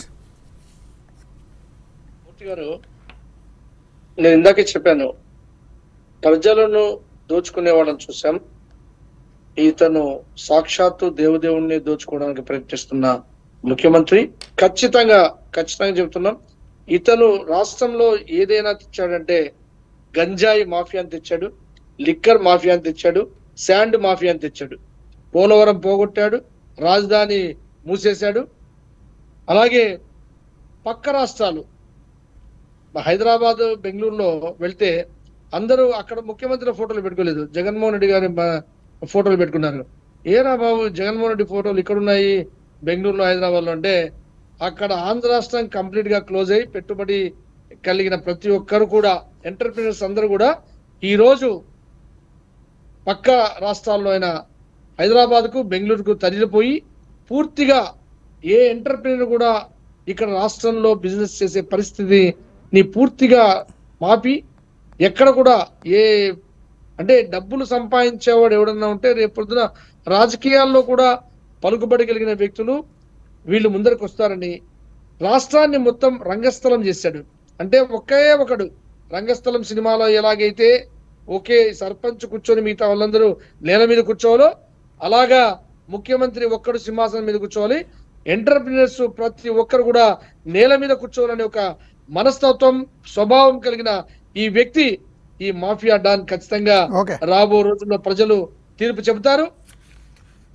గారు నేను ఇందాకే చెప్పాను, ప్రజలను దోచుకునే వాళ్ళని చూసాం. ఇతను సాక్షాత్తు దేవదేవుణ్ణి దోచుకోవడానికి ప్రయత్నిస్తున్న ముఖ్యమంత్రి. ఖచ్చితంగా ఖచ్చితంగా చెబుతున్నాం, ఇతను రాష్ట్రంలో ఏదైనా తెచ్చాడంటే గంజాయి మాఫియాని తెచ్చాడు, లిక్కర్ మాఫియాని తెచ్చాడు, శాండ్ మాఫియాని తెచ్చాడు. పోలవరం పోగొట్టాడు, రాజధాని మూసేశాడు. అలాగే పక్క రాష్ట్రాలు హైదరాబాద్, బెంగళూరులో వెళ్తే అందరూ అక్కడ ముఖ్యమంత్రి ఫోటోలు పెట్టుకోలేదు, జగన్మోహన్ రెడ్డి గారి ఫోటోలు పెట్టుకున్నారు. ఏరా బాబు జగన్మోహన్ రెడ్డి ఫోటోలు ఇక్కడ ఉన్నాయి బెంగళూరులో, హైదరాబాద్లో అంటే అక్కడ ఆంధ్ర రాష్ట్రం కంప్లీట్ గా క్లోజ్ అయ్యి పెట్టుబడి కలిగిన ప్రతి ఒక్కరు కూడా ఎంటర్ప్రినర్స్ అందరూ కూడా ఈ రోజు పక్క రాష్ట్రాల్లో అయినా హైదరాబాద్ కు బెంగళూరుకు తరలిపోయి పూర్తిగా ఏ ఎంటర్ప్రినర్ కూడా ఇక్కడ రాష్ట్రంలో బిజినెస్ చేసే పరిస్థితి ని పూర్తిగా మాపి ఎక్కడ కూడా ఏ అంటే డబ్బులు సంపాదించేవాడు ఎవడన్నా ఉంటే రేపు పొద్దున రాజకీయాల్లో కూడా పలుకుబడి కలిగిన వ్యక్తులు వీళ్ళు ముందరికి వస్తారని రాష్ట్రాన్ని మొత్తం రంగస్థలం చేశాడు. అంటే ఒకే ఒకడు రంగస్థలం సినిమాలో ఎలాగైతే ఒకే సర్పంచ్ కూర్చొని మిగతా వాళ్ళందరూ నేల మీద కూర్చోవాలో అలాగా ముఖ్యమంత్రి ఒక్కడు సింహాసనం మీద కూర్చోవాలి, ఎంటర్ప్రినర్స్ ప్రతి ఒక్కరు కూడా నేల మీద కూర్చోవాలని ఒక మనస్తత్వం స్వభావం కలిగిన ఈ వ్యక్తి, ఈ మాఫియా డాన్ ఖచ్చితంగా రాబో రోజుల్లో ప్రజలు తీర్పు చెబుతారు.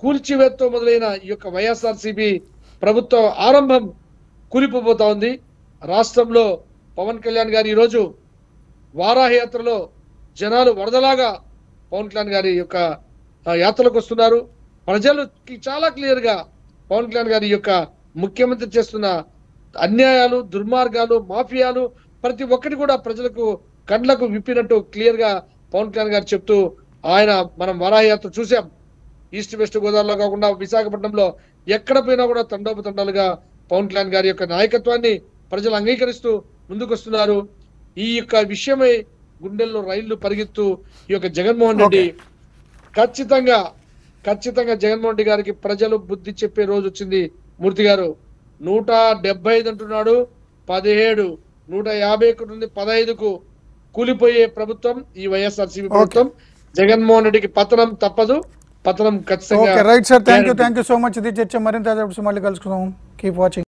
కూల్చివేత్తో మొదలైన ఈ యొక్క వైఎస్ఆర్సీపీ ప్రభుత్వ ఆరంభం కూలిపోతా ఉంది. రాష్ట్రంలో పవన్ కళ్యాణ్ గారు ఈరోజు వారాహయాత్రలో జనాలు వరదలాగా పవన్ కళ్యాణ్ గారి యొక్క యాత్రలకు వస్తున్నారు. ప్రజలకి చాలా క్లియర్ గా పవన్ కళ్యాణ్ గారి యొక్క ముఖ్యమంత్రి చేస్తున్న అన్యాయాలు, దుర్మార్గాలు, మాఫియాలు ప్రతి ఒక్కటి కూడా ప్రజలకు కండ్లకు విప్పినట్టు క్లియర్ గా పవన్ కళ్యాణ్ గారు చెప్తూ ఆయన మనం వారాహయాత్ర చూసాం. ఈస్ట్ వెస్ట్ గోదావరిలో కాకుండా విశాఖపట్నంలో ఎక్కడ పోయినా కూడా తండోపతండాలుగా పవన్ కళ్యాణ్ గారి యొక్క నాయకత్వాన్ని ప్రజలు అంగీకరిస్తూ ముందుకు వస్తున్నారు. ఈ యొక్క విషయమై గుండెల్లో రైళ్లు పరిగెత్తు ఈ యొక్క జగన్మోహన్ రెడ్డి ఖచ్చితంగా ఖచ్చితంగా జగన్మోహన్ రెడ్డి గారికి ప్రజలు బుద్ధి చెప్పే రోజు వచ్చింది. మూర్తి గారు నూట డెబ్బై ఐదు అంటున్నాడు, పదిహేడు నూట యాభై ఒకటి ఉంది, పదహైదుకు కూలిపోయే ప్రభుత్వం ఈ వైఎస్ఆర్సీపీ ప్రభుత్వం. జగన్మోహన్ రెడ్డికి పతనం తప్పదు, పతనం ఖచ్చితంగా. Right sir, thank you thank you so much. ఇది చర్చ మరింత మళ్ళీ కలుసుకుందాం. Keep watching.